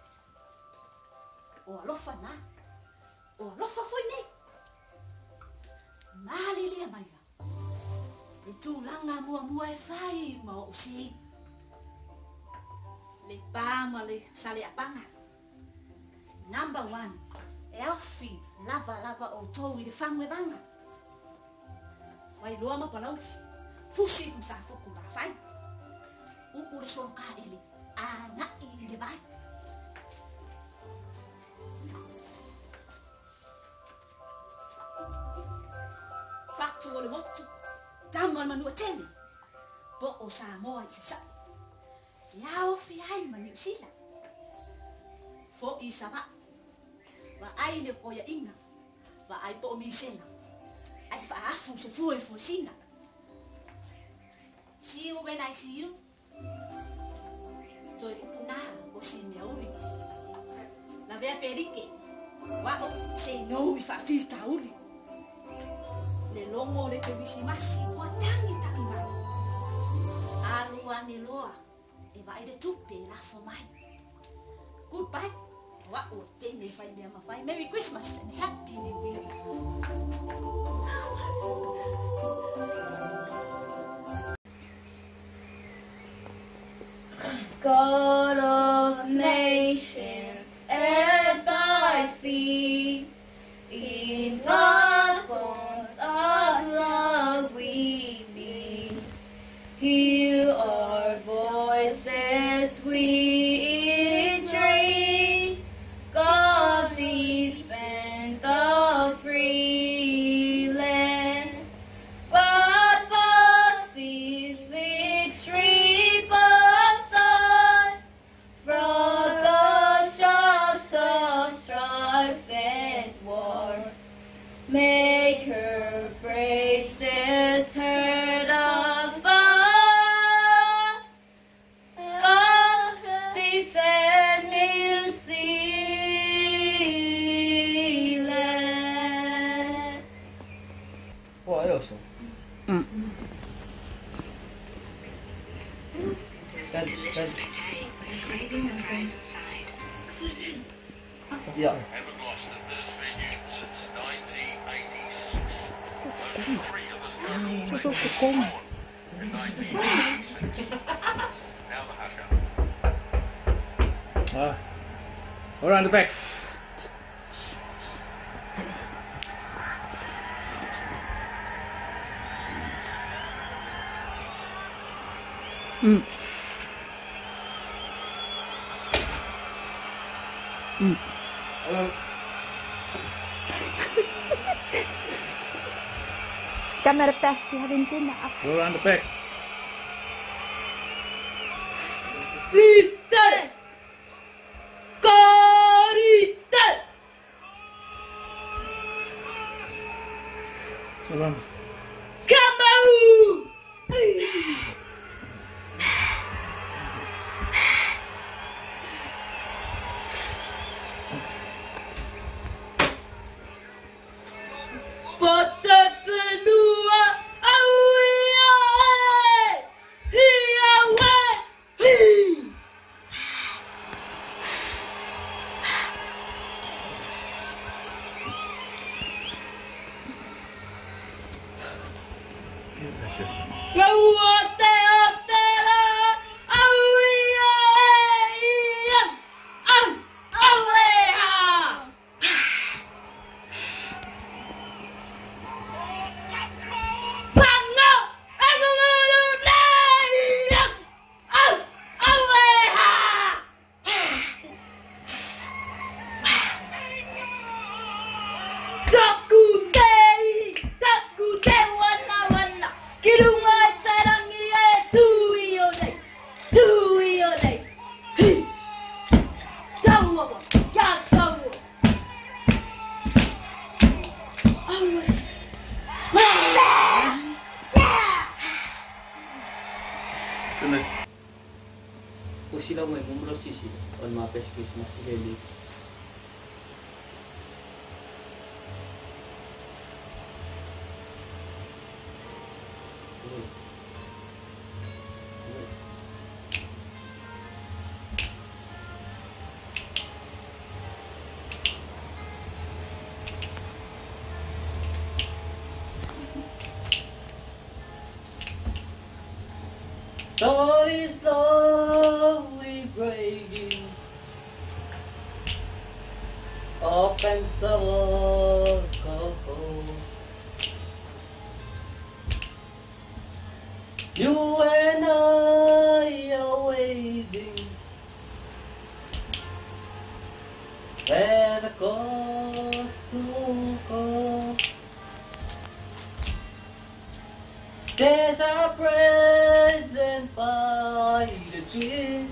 O alofa na. O alofa foi nei. Mali lea mai la. Le tūlanga mua mua e whai ma o usi. Le pāma le sale apanga. Number 1. E awhi lava lava o tau I le whangue vanga. Wai loa ma palauti, fusi kung sa fuku na whai. Uku le solo ka ele, ana I le vai. Fatu o le motu, tamal manu tele. Po o sa moa I se sa. Iao fi ai manu sila. Fo I sa va. Va ai le koya inga. Va ai po mi sena. Ai whaafu se fue sina. See you when I see you. Toi upuna o si me uri. La vea perike. Wa o se no I whaafita uri. Le longo le te wisimasi ua tangi tangi mai. Alua ne loa. E vai de tupe la fo mai. Goodbye. Wa o tene whai mea mawhai. Merry Christmas and Happy New Year. God of nations, at thy feet, in bones of love we meet. Hear our voices we entreat, God defend the free land. God Pacific street of thought, from the shocks of strife and war, make her praises heard afar. God defend New Zealand. What else? Yeah. Haven't lost a nursery unit since 1986. 叔叔不公。 Around the back. Camera test Harintin na up. Go around the back. Rites! Caritas! Salam. Kamau! Potatenua awiae! Hiawe! Hi! Gawate otera awiae! Aleha! Pango! Agulunay! Aleha! Takute wana wana kirunga sarangi e suiyo dai hi tawo ya tawo awe Usila mo mumro sisi on ma peskis masileli. Slowly, slowly breaking up and so cold. You and I are waiting where the coast to go. There's a present by the tree,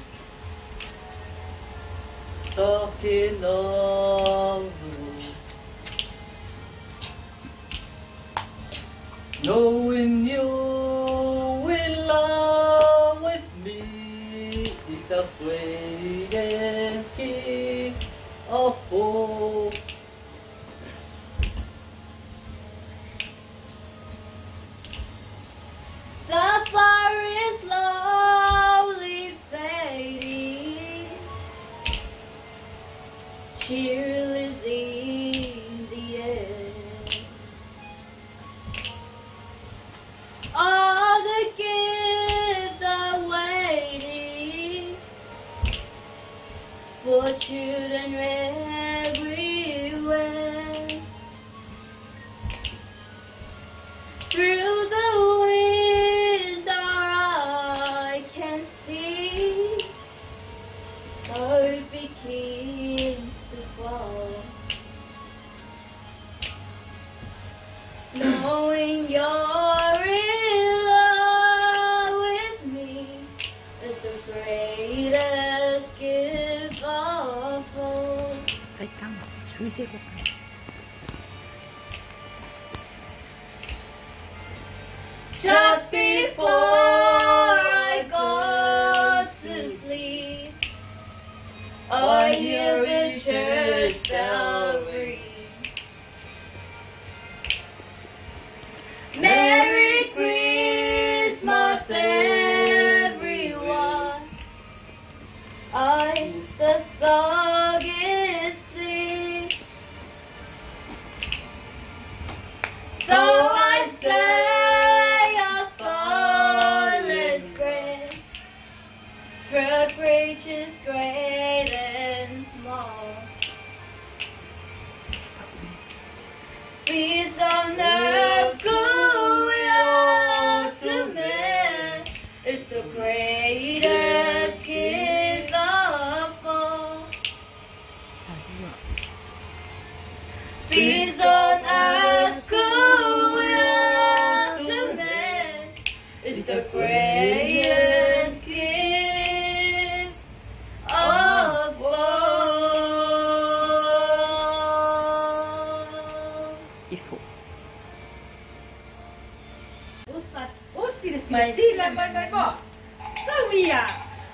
stuck in the room. Knowing you will love with me is a great gift of hope. The fire is slowly fading, cheerless in the air. All the gifts are waiting for children everywhere. Through the window I can see hope begins to fall. Knowing you're in love with me is the greatest gift of all. Just before I go to sleep, I hear a church bell ring. Merry Christmas, everyone. The song is sing. So I say fragrant skin of gold. Ifo. Mày đi làm mày mày bỏ. Sao vì à?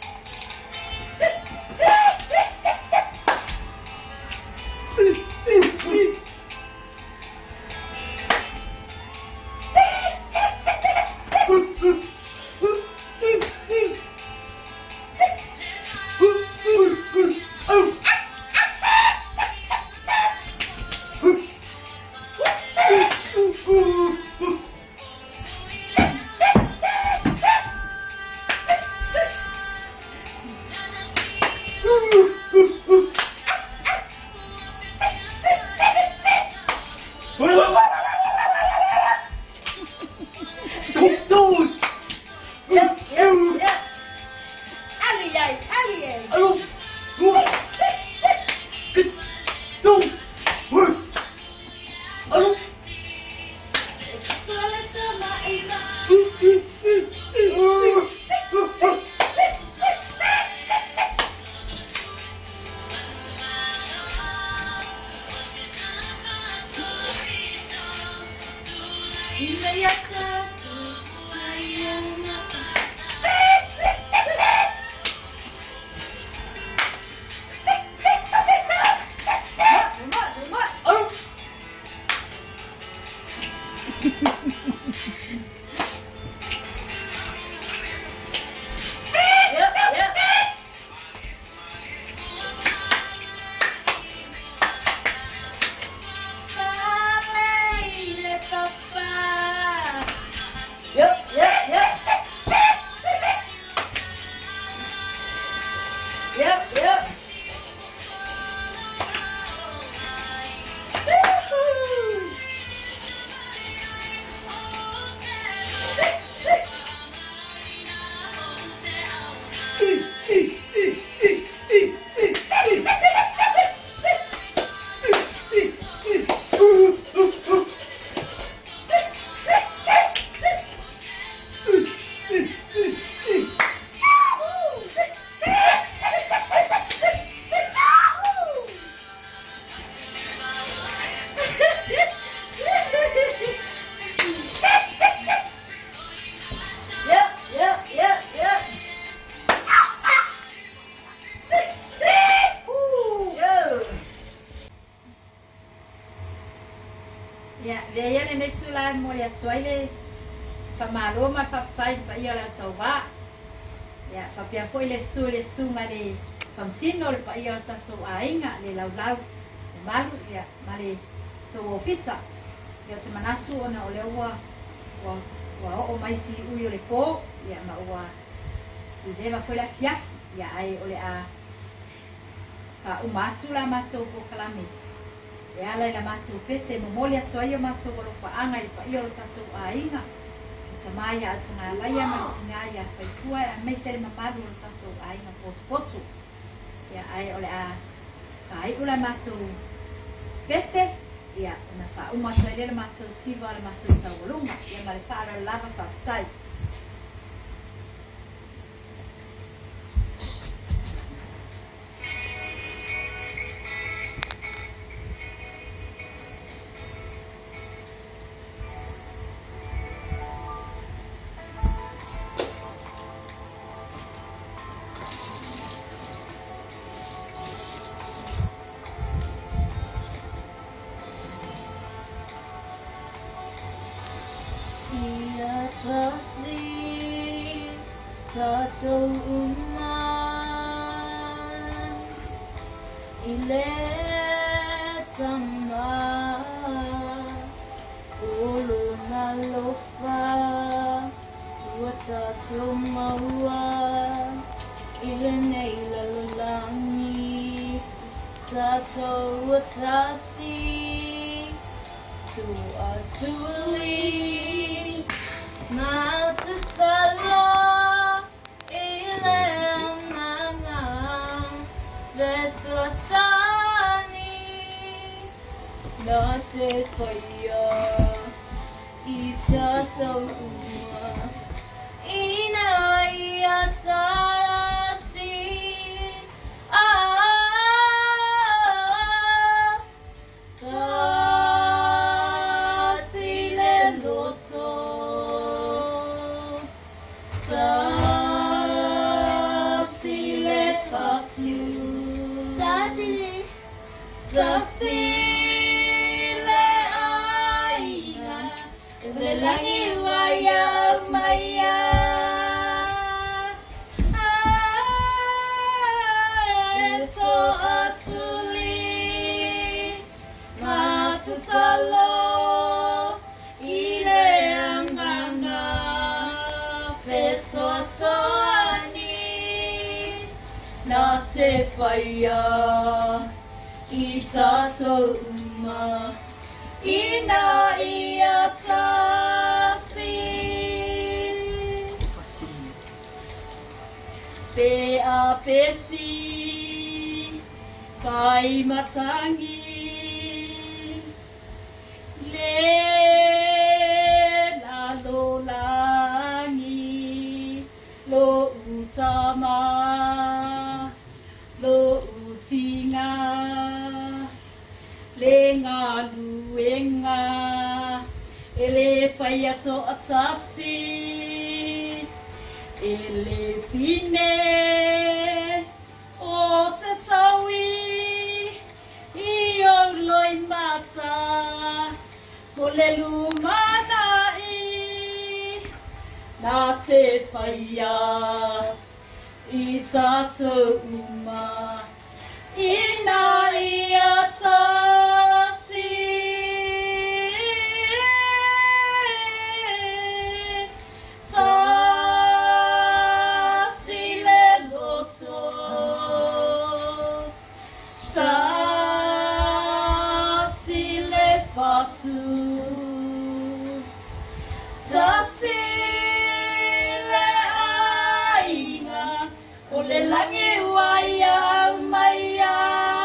Soile famalo ma fapsai pa ia la sauva ya papia foi le su mare famsinol pa ia sa so ainga le lau malu ya mare so ofisa ya te manatu ona o le wa o mai si uio le po ya ma wa tu deva foi la fiaf ya ai o le a pa umatu la mato ko kalame ya la matu pese mo molia toyo matu ko pa anga i pa io tatu ainga tamaya atuna la ya ma ngaya pa tua a me tere mamalu tatu ainga potu ya ai ole a ai ula matu pese ya na fa uma toile matu siva la matu tawulunga ya ma fa la lava fa sai Fire, kita semua ina ia kasih. PAPC, Pai Matangi, lo langi, lo utama. Lo utinga, lenga luenga, ele faya so atasi, ele pine, o se sawi, io loi mata, molelu manai, na te faya. Ita uma ina ia tasi tasi le loto tasi le fatu tasi le langi waya maya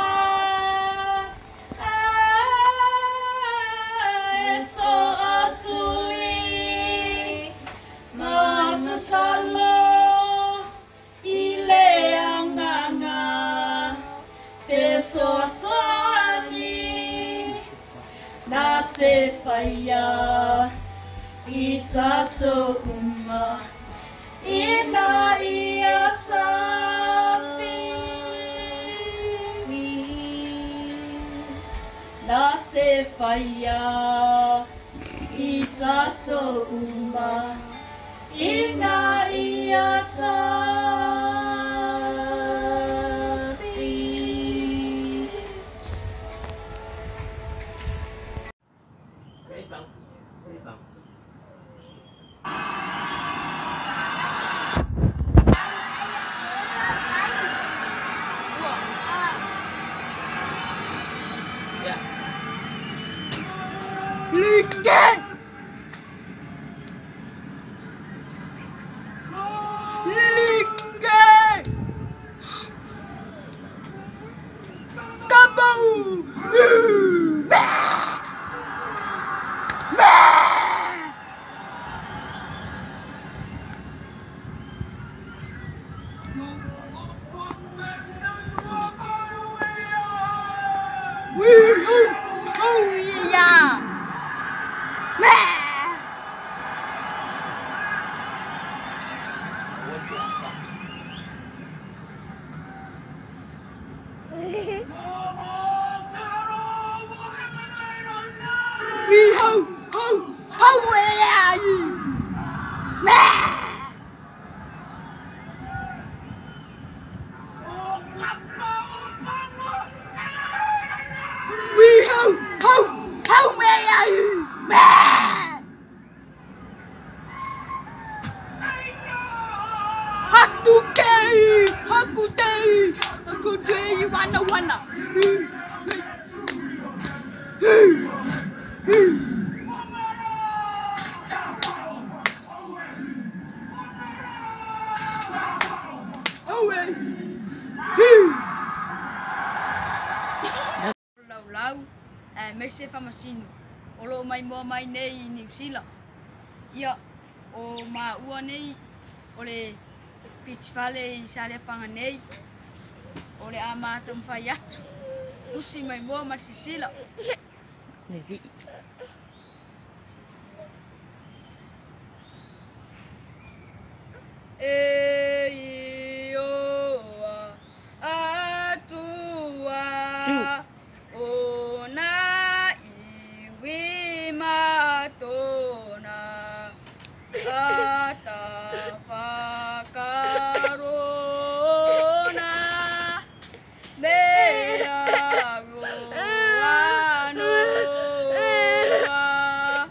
so atuli matusalo ile anganga te so soani na te faya itato uma ina ia na te faya ita so uma ina ia tasi. Lincoln! Lincoln! Kaboom! Mese famasino olo mai mo mai nei New Zealand ia o ma ua nei o le pitch vale i sa le panganei o le amata mwhai atu usi mai mua marisisila Le vi. e oa atua o na iwi matona ata whakarona mea roa noa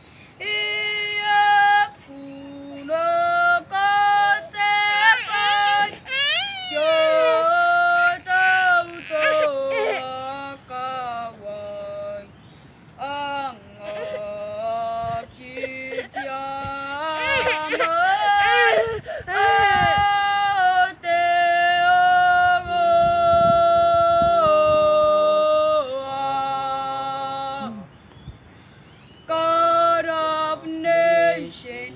ia kuno ko te pai yo tau toa kawai anga ki tiama o te oroa God of nation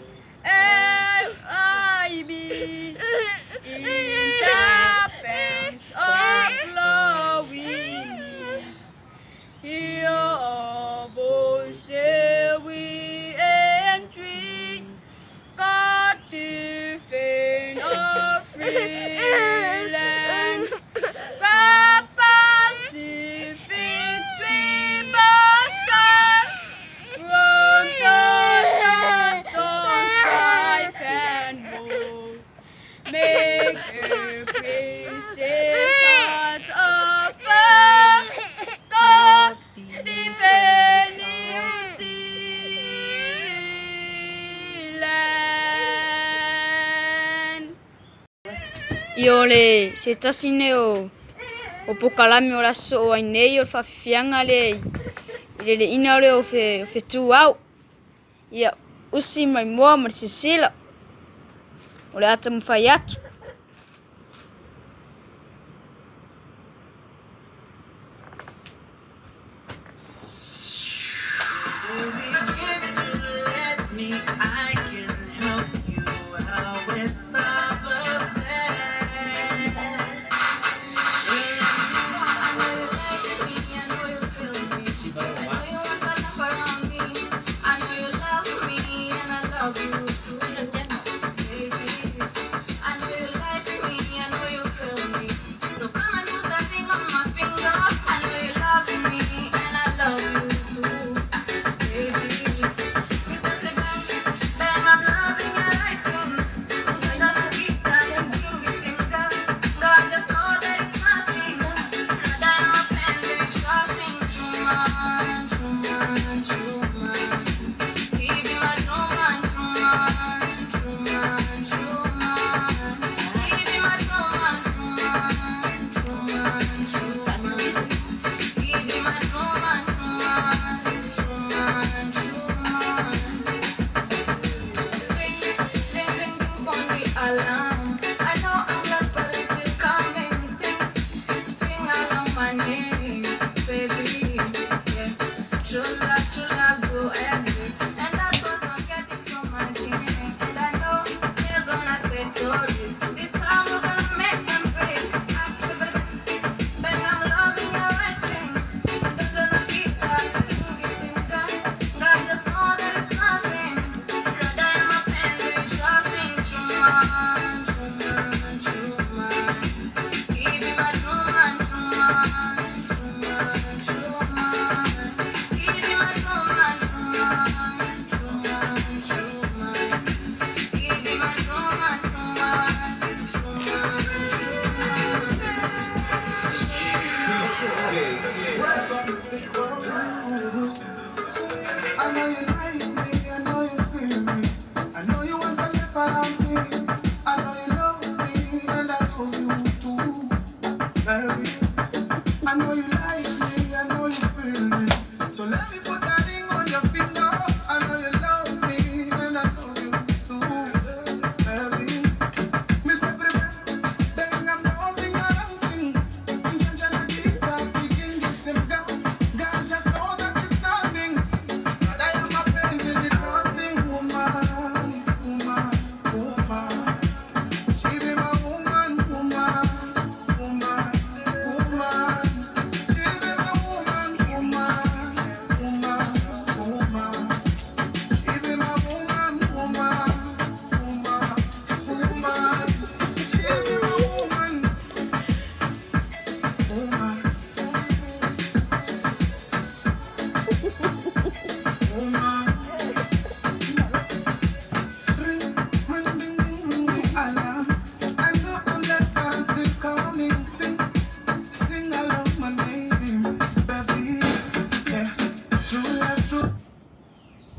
L.I.B. in defense of love we need. Here of say we entry, God defend our free land. God Pacific people stand from the strife and war. Make every heart of God defend New Zealand. Iole, se tasine o pokalami o laso o ainei o whawhianga le ina ole o fe tu au. Ia usi mai mua marisisila o le ata mwhai atu.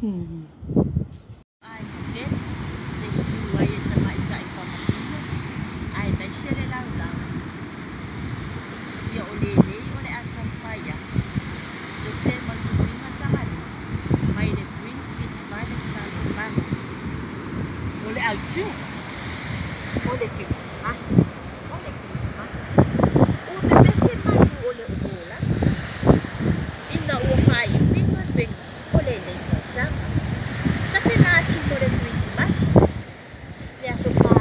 Ai ben le suai e tamai sa I pamasino. Ai ben se le laula. Ia ole atam paia. Se te matuina tamari. Mai le Queen's Beach Valley Salon. Ole autu. Ole Christmas. Ole Christmas. O te mese mai ole ola. Ina o fai pinga pinga. Ole le tsanga. Tapi na timo le Christmas. Le aso fai.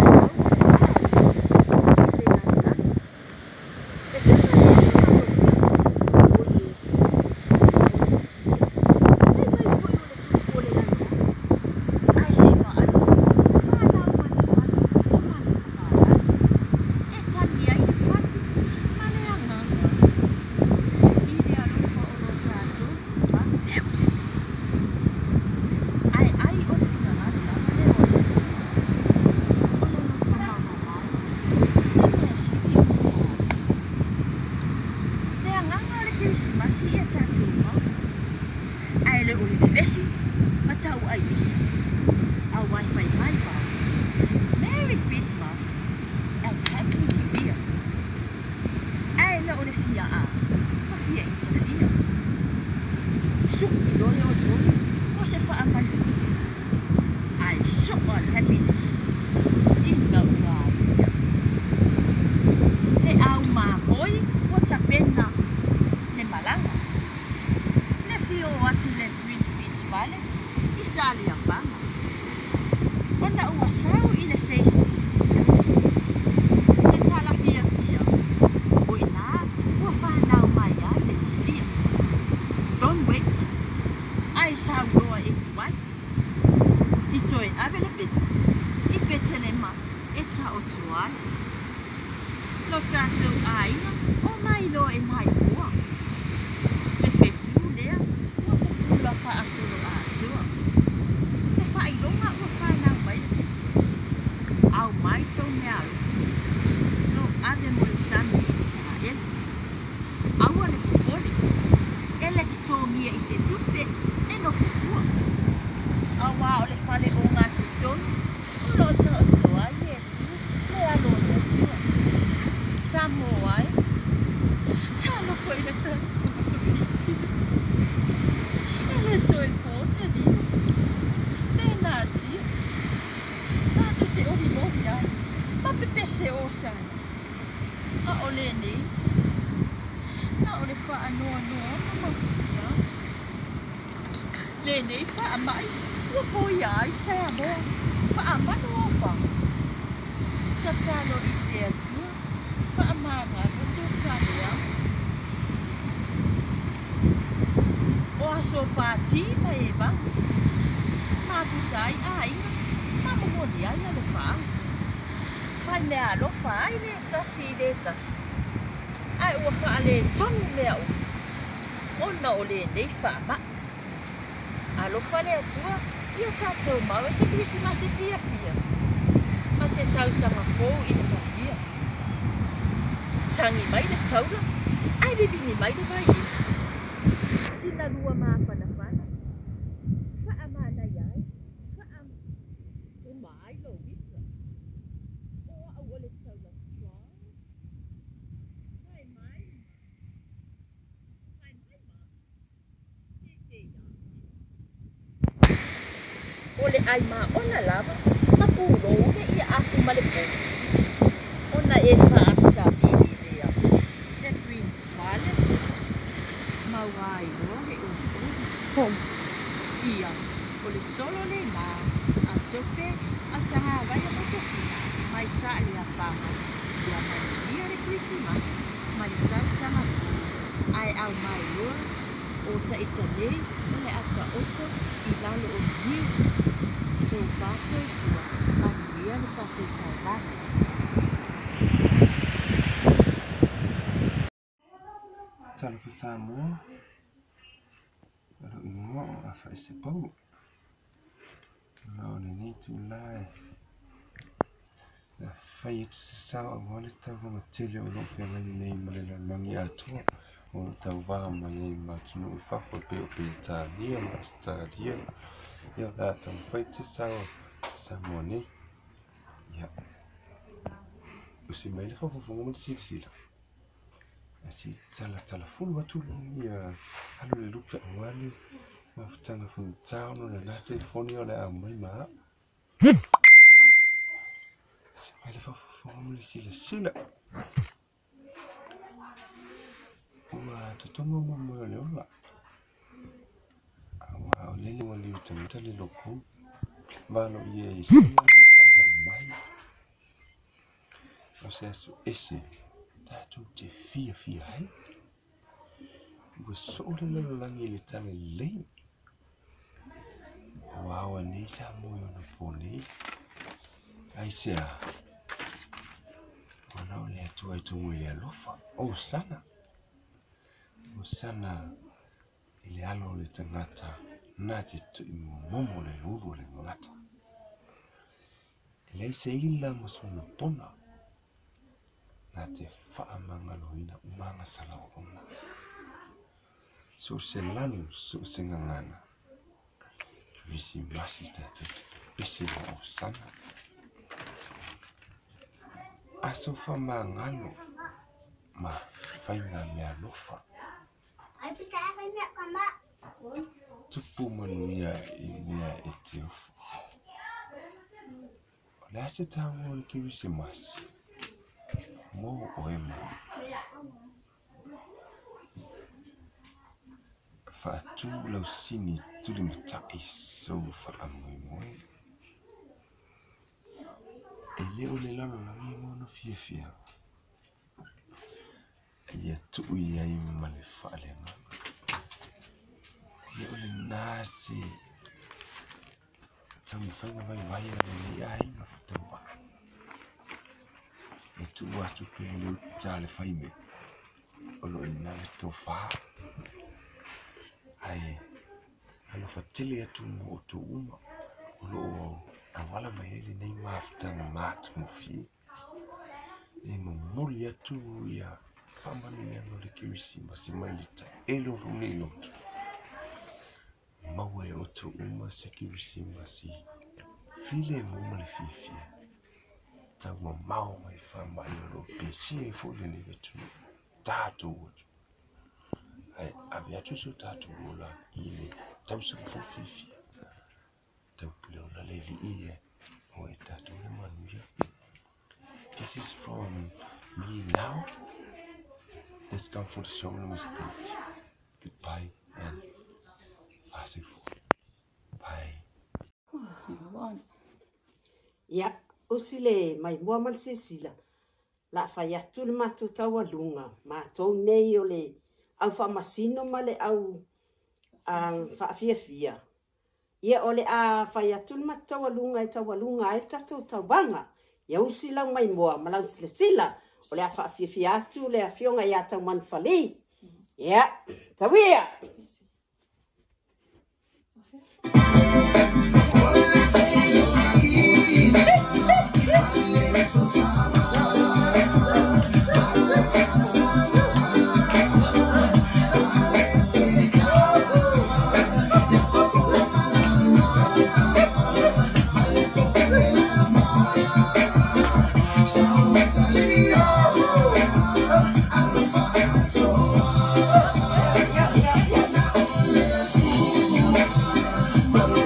Merry Christmas and Happy New Year. Ai la ole fia a. Ma fia I te fia. Suki lole o tōni. O se wha amai. Ai so on happiness. Inga ua ia. He au mā moi. O ta pena. Le malanga. Le fio atu le Queen's Beach Valley. I sali a panga. Ona ua sau I le Facebook. Te tala fia fia. O ina, ua whanau mai ai le isia. Don't wait. Ai sau roa e tuai. I toi awe le pete. I pete le ma. E ta o tuai. Lo tātou aina. O mai lo e mai ua. Le whetu lea. Ua kukula wha asoro a tua. Le whailonga ua whanau mai. Au mai tau mea au. No ave mo le sami I ta ele. Aua le kupole. Ele te tōngia I se tupe. E no fufua. Awa o le whale o ngā tutonu. O lo ta o toa Yesu. Le alo le tua. Samo ai. Tano koe le tatu o suki. Ele toi pōsa ni. Tēnā tia. Tātou te ori mohi ai. Mapepe se o sai. A o le ni. A o le wha anoa noa ma mafutia. Le nei wha amai. Ua poi ai se a moa. Wha amano o wha. Tatalo I te atua. Wha amanga ko so kalea. O aso pāti mai e ba. Mafutai ai. Mamamoni ai alo wha. Pai le alo wha ai le tasi I le tasi. Ai ua wha le tonu lea o. Ona o le nei wha ma. Alo wha le atua. Ia tātou mau e se Christmas I pia pia. Ma se tau sanga fōu I le pahia. Tangi mai le taula. Ai le bini mai le vai. Sina lua maa whana whana. Wha amana iai. Wha am. O mai lo wisa. O au o le taula kua. Hai mai. Hai mai ma. O le ai ma ona lava. Ma puro ne ia afu ma le pō. Ona e whaasa bini lea. Le Queen's Valley. Mawai roa he o. Ia. O le solo le nā. A tope. A taha vai a motoki. Mai sa le a pama. Ia mai le Christmas. Mai tau sama pō. Ai au mai roa. O ta ita nei. O le ata oto. I lalo o hiu. So vaso I kua. Manuia le tate tailana. Tala pa Samoa. Aro ingo a whai se pau. Nao ni tu lai. Whai etu se sao a wale tau ma tele o lo whenga ni nei ma le langi atua. o tau wā mai e matunu I whako pe o pe Italia ma Australia ia la tau whai te sao Samoa nei ia usi mai le whawhawhonga ma silsila asi tala fulu atu ia halu le luka awale ma futanga funu tau no le telefoni o le au mai maa asi mai le whawhawhonga ma sila ua totonga mo le ola awa o lele wa liu tangita le loko valo ia I sila le whama mai o se asu ese tatu te fia hai ua so le lalolangi le tala lei ua awa nei sa mo i ona pone ai sea ona o le atu ai tungu I le alofa o sana I le alo le tangata na te tui momo le uru le ngata. E lei se ila masuna pona na te whaamangalo ina umanga sala o ona. So se lanu so se ngangana. Visi masi tate pesi o sana. Aso whamangalo ma whainga mea lofa. Tupu manuia I mea e te ofu. O le ase tāua o le Kirisimasi. Mō o e mō. Whaatū lau sini tuli matai sou whaamoe. E leo le lalo langi mono fia. Ia tui ai ma le whaalenga. Ia ole nasi tau I whainga vai le ai ma whatau wa. E tu atu pe leu tale whaime. Olo I nale tō wha. Ai, alo whatili atu mo o tō uma. Olo awala mai ele nei mawhitanga mātu mo fie. E mo mori atu ia whamanu ia no le Kirisimasi mai le ta elo rune I lotu. Maua e o tō uma se Kirisimasi. File muma le fifia. Tau ma mau mai whamai o lo pesi e fōle ne vetu. Tātou otu. Ai, awe atu so tātou ola I le tau sa fō fifia. Tau pule ola le li e o e tātou le manuia. This is from me now. Let's come for the show on the stage. Goodbye and Asifu. Bye. Ia, usile mai mua mal sisila. La fai atu le matu tau alunga. Mātou nei o le au whamasino ma le au whaafia. Ia o le a fai atu le matu tau alunga e tatou tau banga. Ia usila mai mua malau sila. O le a whaafia atu le a fionga ia tau manfali. Ia, tawia. Oh,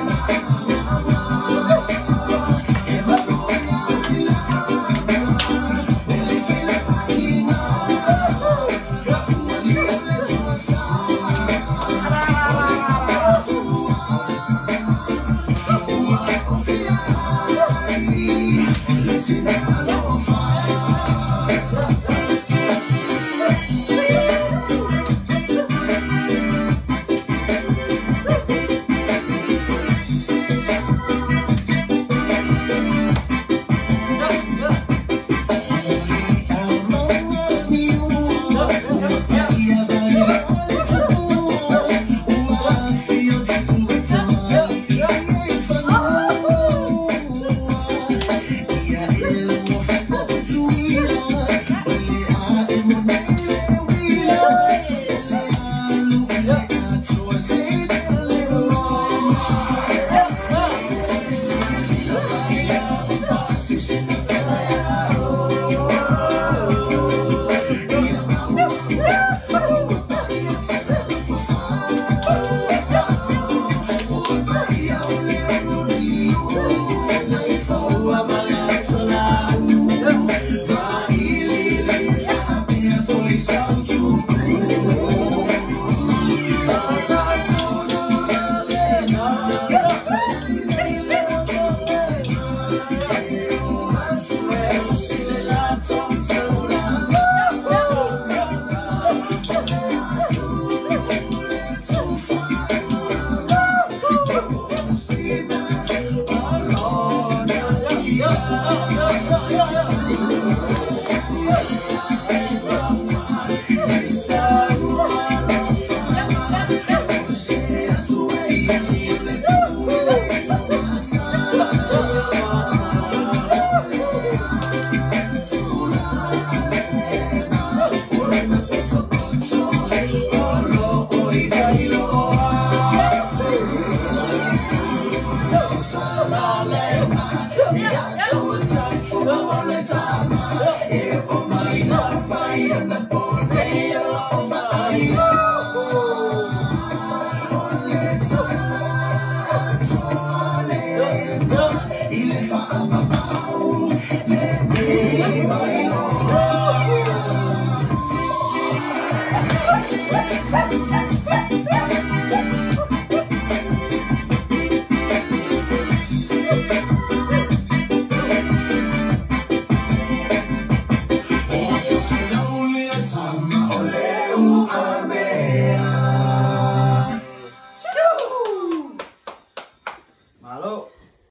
Malo.